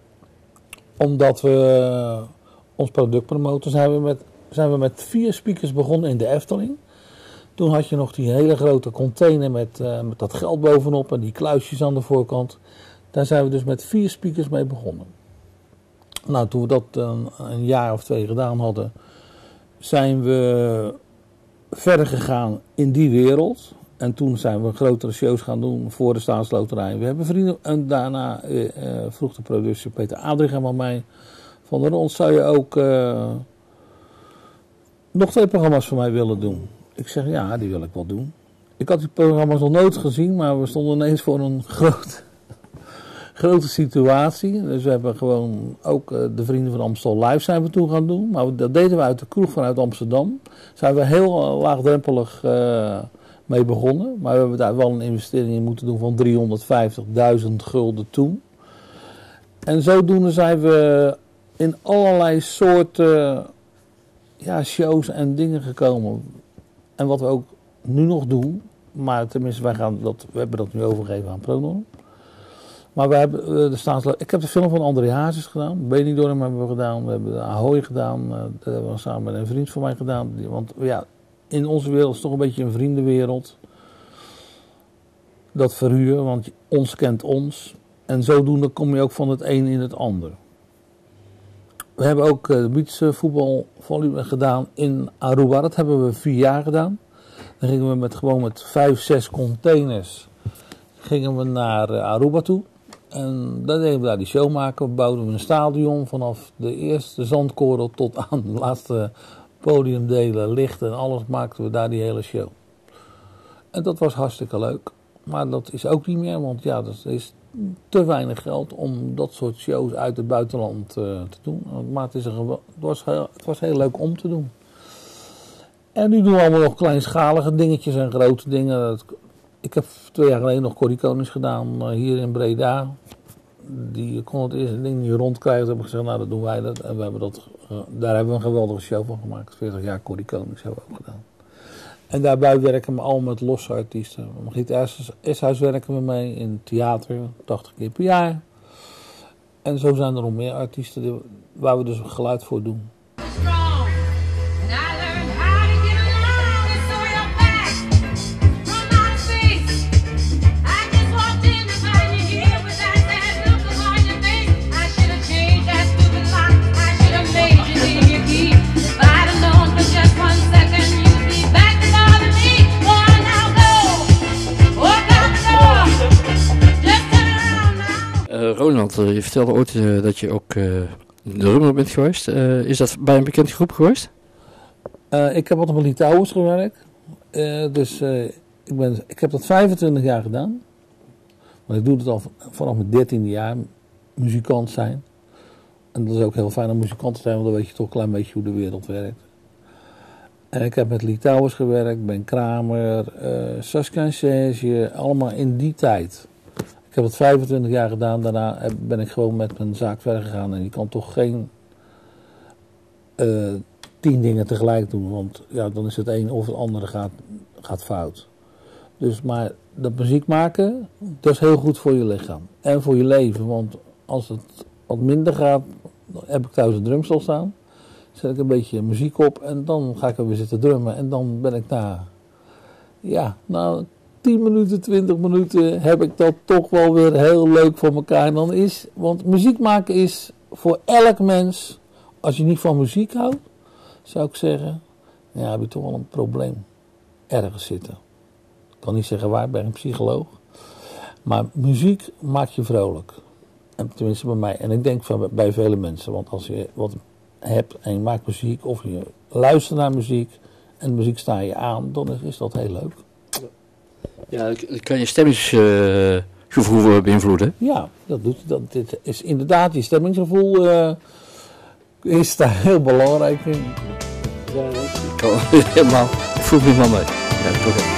omdat we uh, ons product promoten. Zijn we, met, zijn we met vier speakers begonnen in de Efteling. Toen had je nog die hele grote container met, uh, met dat geld bovenop en die kluisjes aan de voorkant. Daar zijn we dus met vier speakers mee begonnen. Nou, toen we dat een, een jaar of twee gedaan hadden, zijn we verder gegaan in die wereld. En toen zijn we grotere shows gaan doen voor de Staatsloterij. We hebben vrienden en daarna uh, uh, vroeg de producer Peter Adrichem aan mij van Ron, zou je ook uh, nog twee programma's voor mij willen doen? Ik zeg ja, die wil ik wel doen. Ik had die programma's nog nooit gezien, maar we stonden ineens voor een groot... grote situatie. Dus we hebben gewoon ook uh, de Vrienden van Amstel Live zijn we toen gaan doen. Maar dat deden we uit de kroeg vanuit Amsterdam. Daar zijn we heel uh, laagdrempelig uh, mee begonnen. Maar we hebben daar wel een investering in moeten doen van driehonderdvijftigduizend gulden toen. En zodoende zijn we in allerlei soorten ja, shows en dingen gekomen. En wat we ook nu nog doen. Maar tenminste, wij gaan dat, we hebben dat nu overgegeven aan ProNorm. Maar we hebben uh, de staatslo- ik heb de film van André Hazes gedaan. Benidorm hebben we gedaan. We hebben de Ahoy gedaan. Uh, dat hebben we samen met een vriend van mij gedaan. Die, want ja, in onze wereld is het toch een beetje een vriendenwereld. Dat verhuur, want ons kent ons. En zodoende kom je ook van het een in het ander. We hebben ook uh, beachvoetbalvolley gedaan in Aruba. Dat hebben we vier jaar gedaan. Dan gingen we met, gewoon met vijf, zes containers gingen we naar uh, Aruba toe. En dan deden we daar die show maken. We bouwden een stadion vanaf de eerste zandkorrel tot aan de laatste podiumdelen, lichten en alles maakten we daar die hele show. En dat was hartstikke leuk. Maar dat is ook niet meer, want ja, dat is te weinig geld om dat soort shows uit het buitenland uh, te doen. Maar het, is een, het, was heel, het was heel leuk om te doen. En nu doen we allemaal nog kleinschalige dingetjes en grote dingen. Ik heb twee jaar geleden nog Corrie Konings gedaan uh, hier in Breda. Die kon het eerste ding niet rondkrijgen. Toen heb ik gezegd, nou dat doen wij dat. En we hebben dat, uh, daar hebben we een geweldige show van gemaakt. veertig jaar Corrie Konings hebben we ook gedaan. En daarbij werken we al met losse artiesten. Margriet Eshuis werken we mee in theater, tachtig keer per jaar. En zo zijn er nog meer artiesten die, waar we dus geluid voor doen. Uh, Ronald, uh, je vertelde ooit uh, dat je ook uh, de drummer bent geweest. Uh, is dat bij een bekende groep geweest? Uh, ik heb altijd met Litouwers gewerkt. Uh, dus uh, ik, ben, ik heb dat vijfentwintig jaar gedaan. Want ik doe het al vanaf mijn dertiende jaar, muzikant zijn. En dat is ook heel fijn om muzikant te zijn, want dan weet je toch een klein beetje hoe de wereld werkt. En ik heb met Litouwers gewerkt, Ben Kramer, uh, Saskia en Serge, allemaal in die tijd. Ik heb het vijfentwintig jaar gedaan, daarna ben ik gewoon met mijn zaak verder gegaan. En je kan toch geen uh, tien dingen tegelijk doen, want ja, dan is het een of het andere gaat, gaat fout. Dus maar dat muziek maken, dat is heel goed voor je lichaam en voor je leven. Want als het wat minder gaat, dan heb ik thuis een drumstel staan. Zet ik een beetje muziek op en dan ga ik er weer zitten drummen. En dan ben ik na, ja, na tien minuten, twintig minuten heb ik dat toch wel weer heel leuk voor elkaar. En dan is, want muziek maken is voor elk mens, als je niet van muziek houdt, zou ik zeggen, ja, heb je toch wel een probleem ergens zitten. Ik kan niet zeggen waar, ik ben een psycholoog. Maar muziek maakt je vrolijk. En tenminste bij mij. En ik denk van bij vele mensen. Want als je wat hebt en je maakt muziek of je luistert naar muziek en de muziek sta je aan, dan is, is dat heel leuk. Ja, dat kan je stemmingsgevoel uh, beïnvloeden. Ja, dat doet dat. Dit is inderdaad, je stemmingsgevoel uh, is daar heel belangrijk in. Ja, ik kan helemaal, ik voel me helemaal mee. Ja, toch.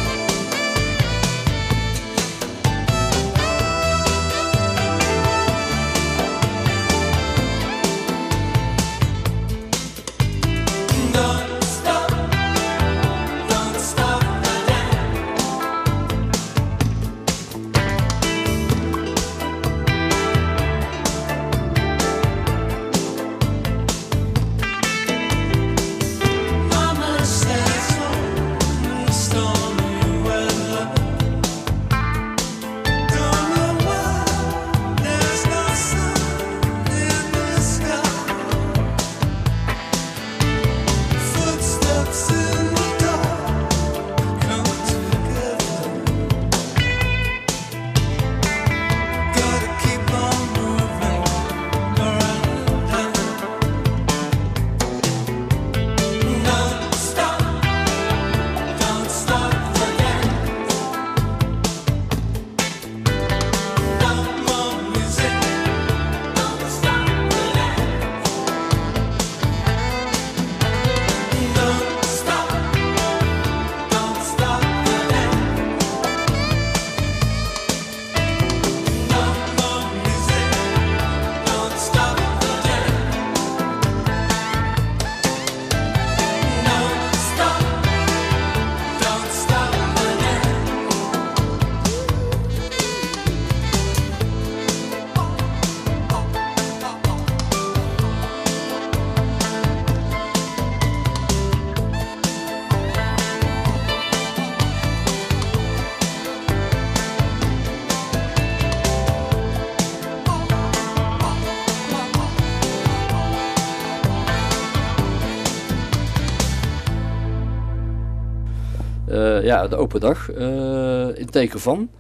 Uh, ja, de open dag. Uh, in teken van.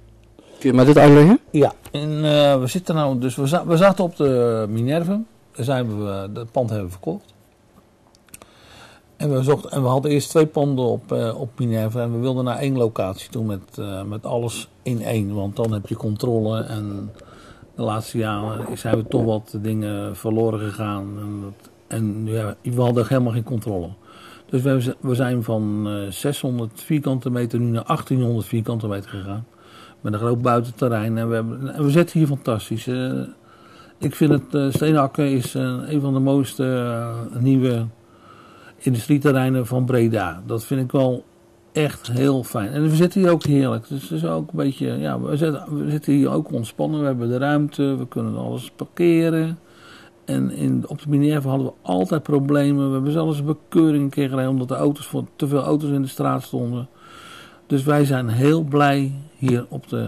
Kun je mij dit uitleggen? Ja, en, uh, we zitten nou, dus we, za we zaten op de Minerve. Daar zijn we, het pand hebben we verkocht. En we, zochten, en we hadden eerst twee panden op, uh, op Minerve. En we wilden naar één locatie toe met, uh, met alles in één. Want dan heb je controle. En de laatste jaren zijn we toch wat dingen verloren gegaan. En, dat, en ja, we hadden helemaal geen controle. Dus we, we zijn van uh, zeshonderd vierkante meter nu naar achttienhonderd vierkante meter gegaan. Met een groot buitenterrein. En we, hebben, en we zitten hier fantastisch. Uh, ik vind het, uh, Steenakker is uh, een van de mooiste uh, nieuwe industrieterreinen van Breda. Dat vind ik wel echt heel fijn. En we zitten hier ook heerlijk. Dus het is ook een beetje, ja, we zitten, we zitten hier ook ontspannen. We hebben de ruimte, we kunnen alles parkeren. En in, op de Minerve hadden we altijd problemen. We hebben zelfs een bekeuring gekregen omdat de auto's voor te veel auto's in de straat stonden. Dus wij zijn heel blij hier op de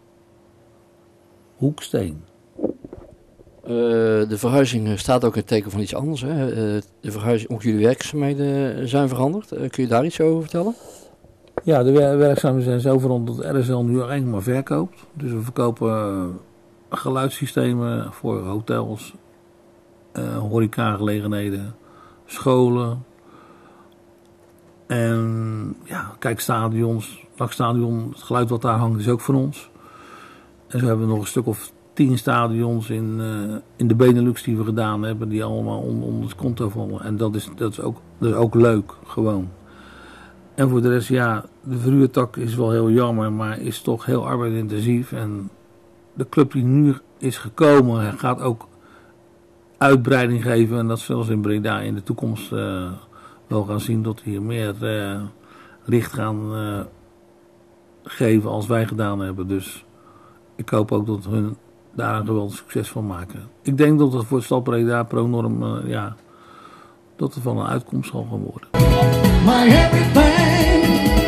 Hoeksteen. Uh, de verhuizing staat ook in het teken van iets anders. Hè? Uh, de verhuizing, ook jullie werkzaamheden zijn veranderd. Uh, kun je daar iets over vertellen? Ja, de wer werkzaamheden zijn zo veranderd dat R S L nu alleen maar verkoopt. Dus we verkopen uh, geluidssystemen voor hotels, uh, horecagelegenheden, scholen. En ja, kijk, stadions, Lakstadion, het geluid wat daar hangt is ook van ons. En zo hebben we nog een stuk of tien stadions in, uh, in de Benelux die we gedaan hebben, die allemaal onder, onder het konto vallen. En dat is, dat, is ook, dat is ook leuk, gewoon. En voor de rest, ja, de verhuurtak is wel heel jammer, maar is toch heel arbeidintensief. En de club die nu is gekomen, gaat ook uitbreiding geven. En dat zullen ze in Breda in de toekomst uh, wel gaan zien, dat die hier meer uh, licht gaan uh, geven als wij gedaan hebben. Dus ik hoop ook dat hun daar een geweldig succes van maken. Ik denk dat het voor de stad Breda ProNorm, uh, ja, dat er van een uitkomst zal gaan worden. My everything,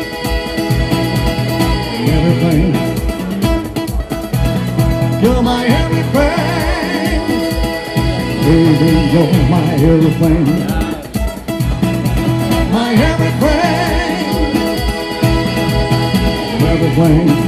everything, you're my everything, baby, you're my everything, my everything, everything.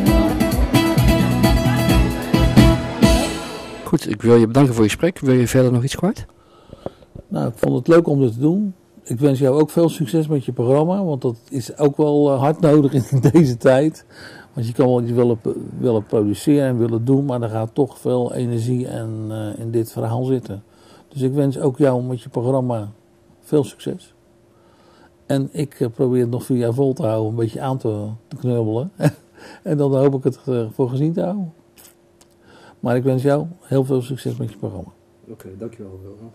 Goed, ik wil je bedanken voor je gesprek. Wil je verder nog iets kwijt? Nou, ik vond het leuk om dit te doen. Ik wens jou ook veel succes met je programma, want dat is ook wel uh, hard nodig in deze tijd. Want je kan wel iets willen, willen produceren en willen doen, maar er gaat toch veel energie en, uh, in dit verhaal zitten. Dus ik wens ook jou met je programma veel succes. En ik uh, probeer het nog vier jaar vol te houden, een beetje aan te, te knubbelen. En dan hoop ik het uh, voor gezien te houden. Maar ik wens jou heel veel succes met je programma. Oké, okay, dankjewel Wilma.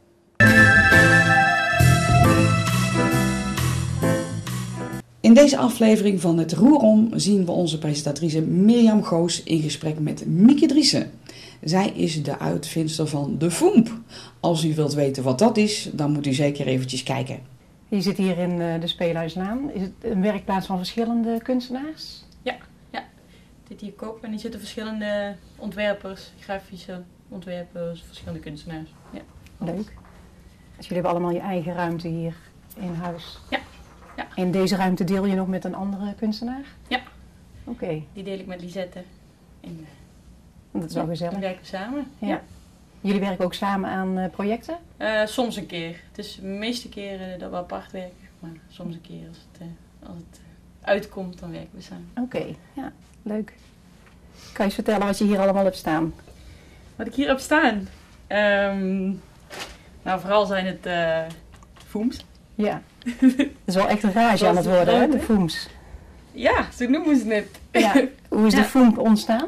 In deze aflevering van Het Roer Om zien we onze presentatrice Mirjam Goos in gesprek met Mieke Driessen. Zij is de uitvindster van de Foemp. Als u wilt weten wat dat is, dan moet u zeker eventjes kijken. Je zit hier in de Speelhuislaan. Is het een werkplaats van verschillende kunstenaars? Ja, ja. Dit hier kop en hier zitten verschillende ontwerpers, grafische ontwerpers, verschillende kunstenaars. Ja. Leuk. Dus jullie hebben allemaal je eigen ruimte hier in huis? Ja. Ja. En deze ruimte deel je nog met een andere kunstenaar? Ja. Oké. Okay. Die deel ik met Lisette. En, dat is wel gezellig. We werken samen. Ja. Ja. Jullie werken ook samen aan uh, projecten? Uh, soms een keer. Het is de meeste keren dat we apart werken. Maar soms een keer als het, uh, als het uitkomt, dan werken we samen. Oké, okay. Ja, leuk. Kan je eens vertellen wat je hier allemaal hebt staan? Wat ik hier heb staan? Um, nou, vooral zijn het uh, Foemps. Ja. Dat is wel echt een rage aan het worden, hè, de Foemps. Ja, zo noemen ze het. Ja. Hoe is ja. de Foemp ontstaan?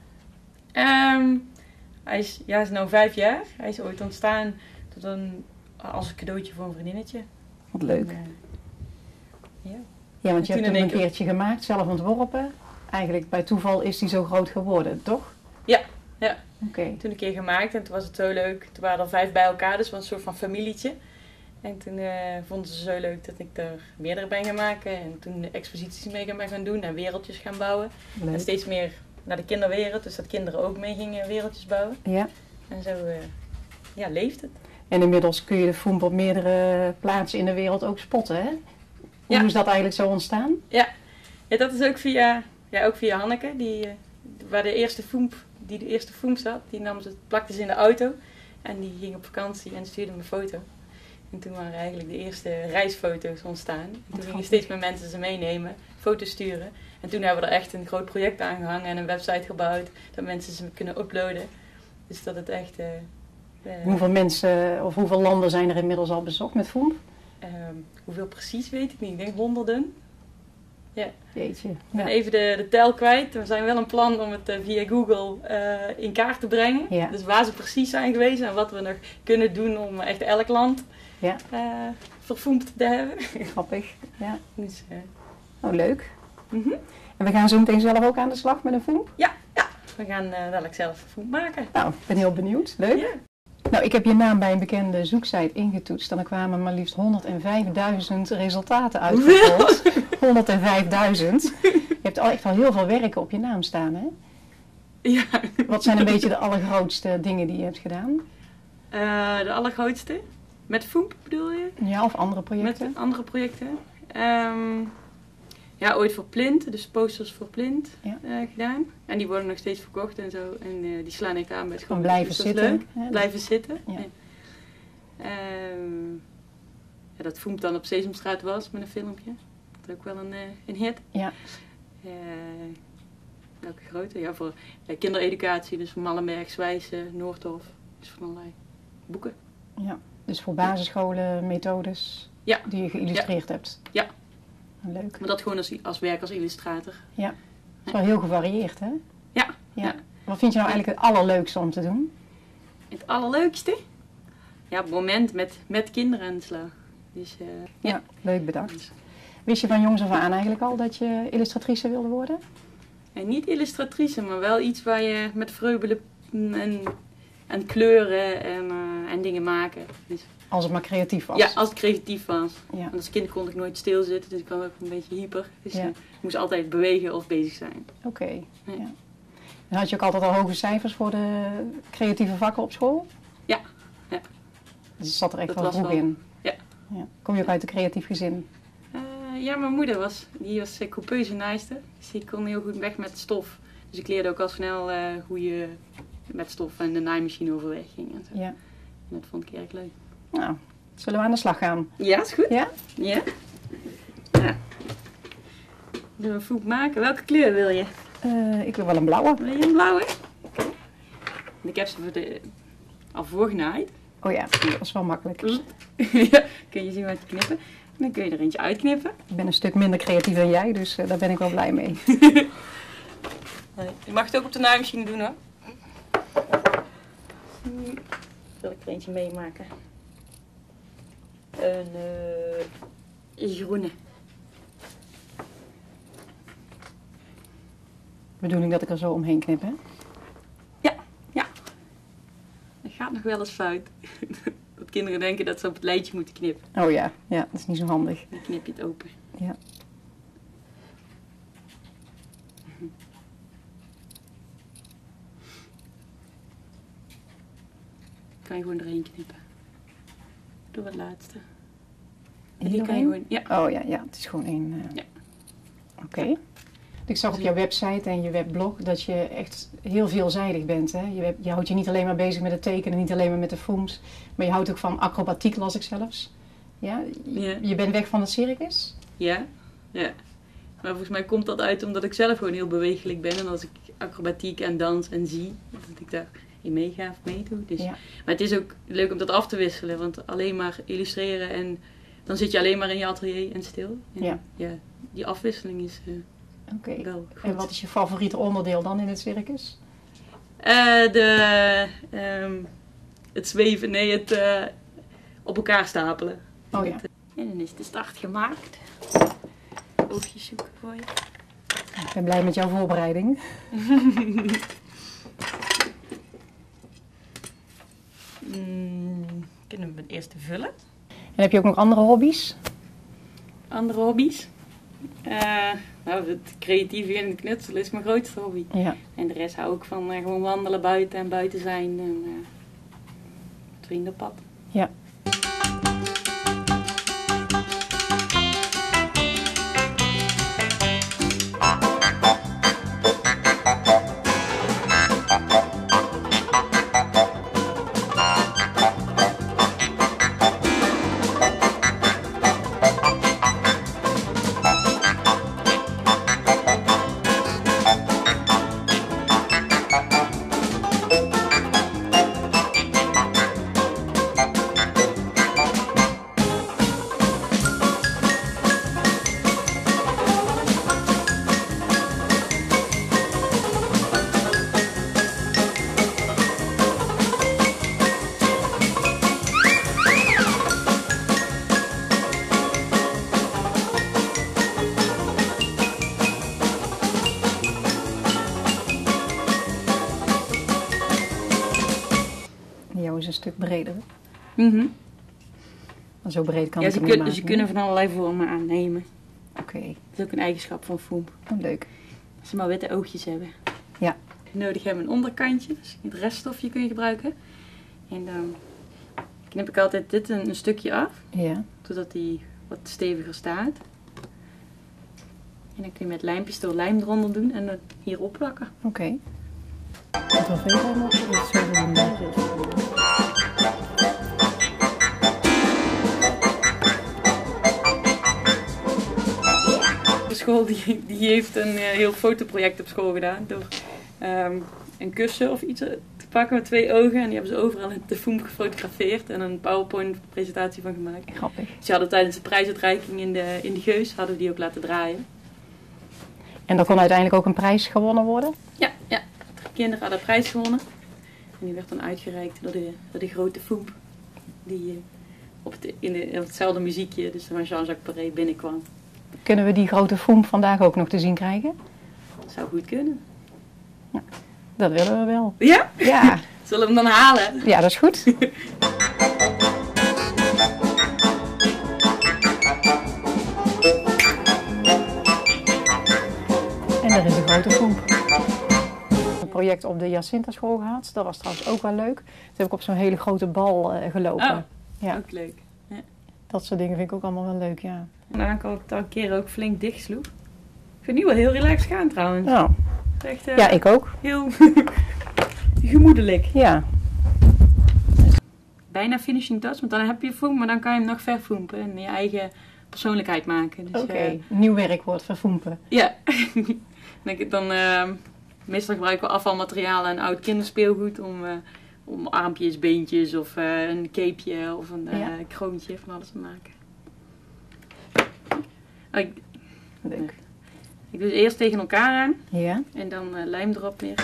Um, hij, is, ja, hij is nu vijf jaar. Hij is ooit ontstaan tot een, als een cadeautje voor een vriendinnetje. Wat leuk. En, uh, ja. ja, want je hebt hem een keertje gemaakt, zelf ontworpen. Eigenlijk bij toeval is hij zo groot geworden, toch? Ja, ja. Okay. Toen een keer gemaakt en toen was het zo leuk. Toen waren er vijf bij elkaar, dus het was een soort van familietje. En toen uh, vonden ze zo leuk dat ik er meerdere ben gaan maken. En toen exposities mee ben gaan doen en wereldjes gaan bouwen. Leuk. En steeds meer naar de kinderwereld, dus dat kinderen ook mee gingen wereldjes bouwen. Ja. En zo uh, ja, leeft het. En inmiddels kun je de Foemp op meerdere plaatsen in de wereld ook spotten, hè? Hoe ja. is dat eigenlijk zo ontstaan? Ja, ja dat is ook via, ja, ook via Hanneke, die, uh, waar de eerste Foemp, die de eerste Foemp zat. Die nam ze, plakte ze in de auto en die ging op vakantie en stuurde me een foto. En toen waren eigenlijk de eerste reisfoto's ontstaan. En toen gingen steeds meer mensen ze meenemen, foto's sturen. En toen hebben we er echt een groot project aan gehangen en een website gebouwd. Dat mensen ze kunnen uploaden. Dus dat het echt... Uh, uh, hoeveel mensen of hoeveel landen zijn er inmiddels al bezocht met Foemp? Uh, hoeveel precies weet ik niet. Ik denk honderden. Ja. Jeetje. Ik ja. ben even de, de tel kwijt. We zijn wel een plan om het uh, via Google uh, in kaart te brengen. Ja. Dus waar ze precies zijn geweest en wat we nog kunnen doen om echt elk land ja. uh, verfoempt te hebben. Grappig. Ja. Dus, uh, oh, leuk. Mm-hmm. En we gaan zo meteen zelf ook aan de slag met een Foemp? Ja, ja. We gaan uh, dadelijk zelf een Foemp maken. Nou, ik ben heel benieuwd. Leuk. Ja. Nou, ik heb je naam bij een bekende zoeksite ingetoetst en er kwamen maar liefst honderdvijfduizend resultaten uitgevoerd. honderdvijfduizend. Je hebt al echt al heel veel werken op je naam staan, hè? Ja. Wat zijn een beetje de allergrootste dingen die je hebt gedaan? Uh, de allergrootste? Met Foemp bedoel je? Ja, of andere projecten? Met andere projecten. Um, ja, ooit voor Plint, dus posters voor Plint ja. uh, gedaan. En die worden nog steeds verkocht en zo. En uh, die slaan ik aan bij school. Blijven dus zitten. Leuk. Ja, blijven zitten. Ja. Ja. Um, ja, dat Foemp dan op Sesamstraat was met een filmpje. Dat is ook wel een, uh, een hit. Ja. Uh, welke grote? Ja, voor uh, kindereducatie, dus van Mallenberg, Zwijsen, Noordhof. Dus van allerlei boeken. Ja, dus voor basisscholen, methodes ja. die je geïllustreerd ja. hebt. Ja. Leuk. Maar dat gewoon als, als werk als illustrator. Ja, dat is wel heel gevarieerd, hè? Ja. ja. ja. Wat vind je nou eigenlijk het allerleukste om te doen? Het allerleukste? Ja, op het moment met, met kinderen aan de slag. Dus, uh, ja. ja, leuk bedacht. Wist je van jongs af aan eigenlijk al dat je illustratrice wilde worden? En niet illustratrice, maar wel iets waar je met vreubelen en, en kleuren en, uh, en dingen maken. Dus, als het maar creatief was? Ja, als het creatief was. Ja. Want als kind kon ik nooit stilzitten, dus ik was ook een beetje hyper. Dus ja. ik moest altijd bewegen of bezig zijn. Oké. Okay. Ja. Ja. En had je ook altijd al hoge cijfers voor de creatieve vakken op school? Ja. ja. Dus het zat er echt dat wel vroeg wel, in? Ja. ja. Kom je ook uit een creatief gezin? Uh, ja, mijn moeder was, die was uh, coupeuse-naaister. Dus die kon heel goed weg met stof. Dus ik leerde ook al snel uh, hoe je met stof en de naaimachine overweg ging. En, zo. Ja. En dat vond ik erg leuk. Nou, zullen we aan de slag gaan? Ja, is goed. Ja? Ja. ja. Zullen we een Foemp maken? Welke kleur wil je? Uh, ik wil wel een blauwe. Wil je een blauwe? Okay. Ik heb ze voor de, al voorgenaaid. Oh ja, dat is wel makkelijk. ja, kun je zien wat je knippen. En dan kun je er eentje uitknippen. Ik ben een stuk minder creatief dan jij, dus uh, daar ben ik wel blij mee. Je mag het ook op de naaimachine doen hoor. Zal ik er eentje meemaken? Een uh, groene. Bedoeling dat ik er zo omheen knip, hè? Ja, ja. Dat gaat nog wel eens fout. Dat kinderen denken dat ze op het lijntje moeten knippen. Oh ja, ja, dat is niet zo handig. Dan knip je het open. Ja. Kan je gewoon erheen knippen. Doe het laatste. Die die kan je gewoon, ja. Oh ja, ja, het is gewoon één. Uh... Ja. Oké. Okay. Ik zag op jouw website en je webblog dat je echt heel veelzijdig bent. Hè? Je, je houdt je niet alleen maar bezig met het tekenen, niet alleen maar met de Foemps, maar je houdt ook van acrobatiek, las ik zelfs. Ja? Ja. Je bent weg van het circus? Ja, ja. Maar volgens mij komt dat uit omdat ik zelf gewoon heel bewegelijk ben. En als ik acrobatiek en dans en zie, dat ik daar in meega of meedoe. Dus. Ja. Maar het is ook leuk om dat af te wisselen, want alleen maar illustreren en dan zit je alleen maar in je atelier en stil. En ja. ja, die afwisseling is uh, Oké. Okay. En wat is je favoriete onderdeel dan in het circus? Uh, de, um, het zweven, nee, het uh, op elkaar stapelen. Oh ja. En dan is de start gemaakt. Oogjes zoeken voor je. Ik ben blij met jouw voorbereiding. mm, kunnen we het eerst vullen. En heb je ook nog andere hobby's? Andere hobby's? Uh, nou, het creatieve en het knutselen is mijn grootste hobby. Ja. En de rest hou ik van uh, gewoon wandelen buiten en buiten zijn en uh, het vriendenpad. Ja. Een stuk breder. Mm-hmm. Maar zo breed kan ja, het ze niet kun, maken. Ze kunnen van allerlei vormen aannemen. Oké. Okay. Dat is ook een eigenschap van Foemp. Oh, leuk. Als ze maar witte oogjes hebben. Ja. Nodig hebben een onderkantje, dus het reststofje kun je gebruiken. En dan knip ik altijd dit een, een stukje af. Ja. Zodat die wat steviger staat. En dan kun je met lijmpistool lijm eronder doen en dan hier opplakken. Oké. Okay. Met wel veel lijm op? Of zo doen? school die, die heeft een uh, heel fotoproject op school gedaan. Door um, een kussen of iets te pakken met twee ogen. En die hebben ze overal in de F O M gefotografeerd. En een PowerPoint presentatie van gemaakt. Grappig. Ze hadden tijdens de prijsuitreiking in de, in de Geus, hadden we die ook laten draaien. En er kon uiteindelijk ook een prijs gewonnen worden? Ja, ja. De kinderen hadden een prijs gewonnen. En die werd dan uitgereikt door de, door de grote F O M. Die uh, op, het, in, de, in hetzelfde muziekje, dus van Jean-Jacques Perret, binnenkwam. Kunnen we die grote F O M vandaag ook nog te zien krijgen? Dat zou goed kunnen. Ja, dat willen we wel. Ja? Ja. Zullen we hem dan halen? Ja, dat is goed. En daar is de grote F O M. Een project op de Jacinta school gehad. Dat was trouwens ook wel leuk. Toen heb ik op zo'n hele grote bal uh, gelopen. Oh, ja. Ook leuk. Ja. Dat soort dingen vind ik ook allemaal wel leuk, ja. En dan kan ik het een keer ook flink dichtsloeg. Ik vind het nu wel heel relaxed gaan trouwens. Ja, echt, uh, ja ik ook. Heel gemoedelijk. Ja. Bijna finishing touch, want dan heb je F O M, maar dan kan je hem nog verfoempen en je eigen persoonlijkheid maken. Dus, Oké, okay. uh, nieuw werkwoord, verfoempen. Ja. dan, uh, meestal gebruiken we afvalmaterialen en oud kinderspeelgoed om, uh, om armpjes, beentjes of uh, een capeje of een uh, ja. kroontje van alles te maken. Oh, ik, Leuk. Ik doe het eerst tegen elkaar aan. Ja. En dan uh, lijm erop neer.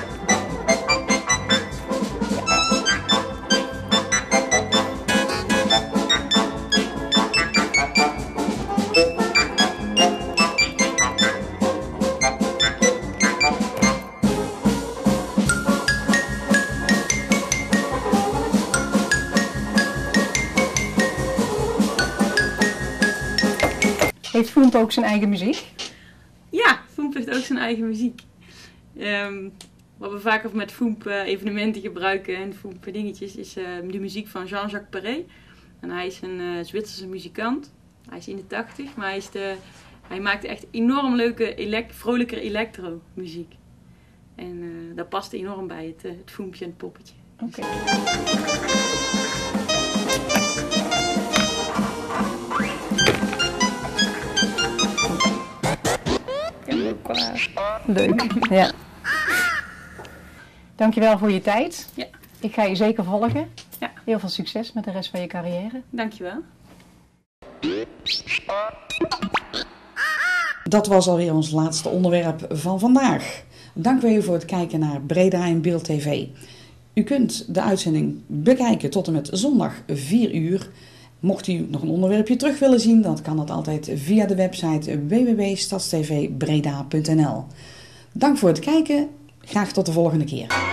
Heeft F O M P ook zijn eigen muziek? Ja, F O M P heeft ook zijn eigen muziek. Um, wat we vaker met F O M P uh, evenementen gebruiken en F O M P dingetjes is uh, de muziek van Jean-Jacques Perret. En hij is een uh, Zwitserse muzikant. Hij is in de tachtig, maar hij, is de, hij maakt echt enorm leuke, elek, vrolijke electro muziek. En uh, dat past enorm bij het, uh, het F O M Pje en het poppetje. Oké. Okay. Leuk, ja. Dankjewel voor je tijd. Ja. Ik ga je zeker volgen. Ja. Heel veel succes met de rest van je carrière. Dankjewel. Dat was alweer ons laatste onderwerp van vandaag. Dank weer voor het kijken naar Breda in Beeld T V. U kunt de uitzending bekijken tot en met zondag vier uur. Mocht u nog een onderwerpje terug willen zien, dan kan dat altijd via de website w w w punt stadstv breda punt n l. Dank voor het kijken. Graag tot de volgende keer.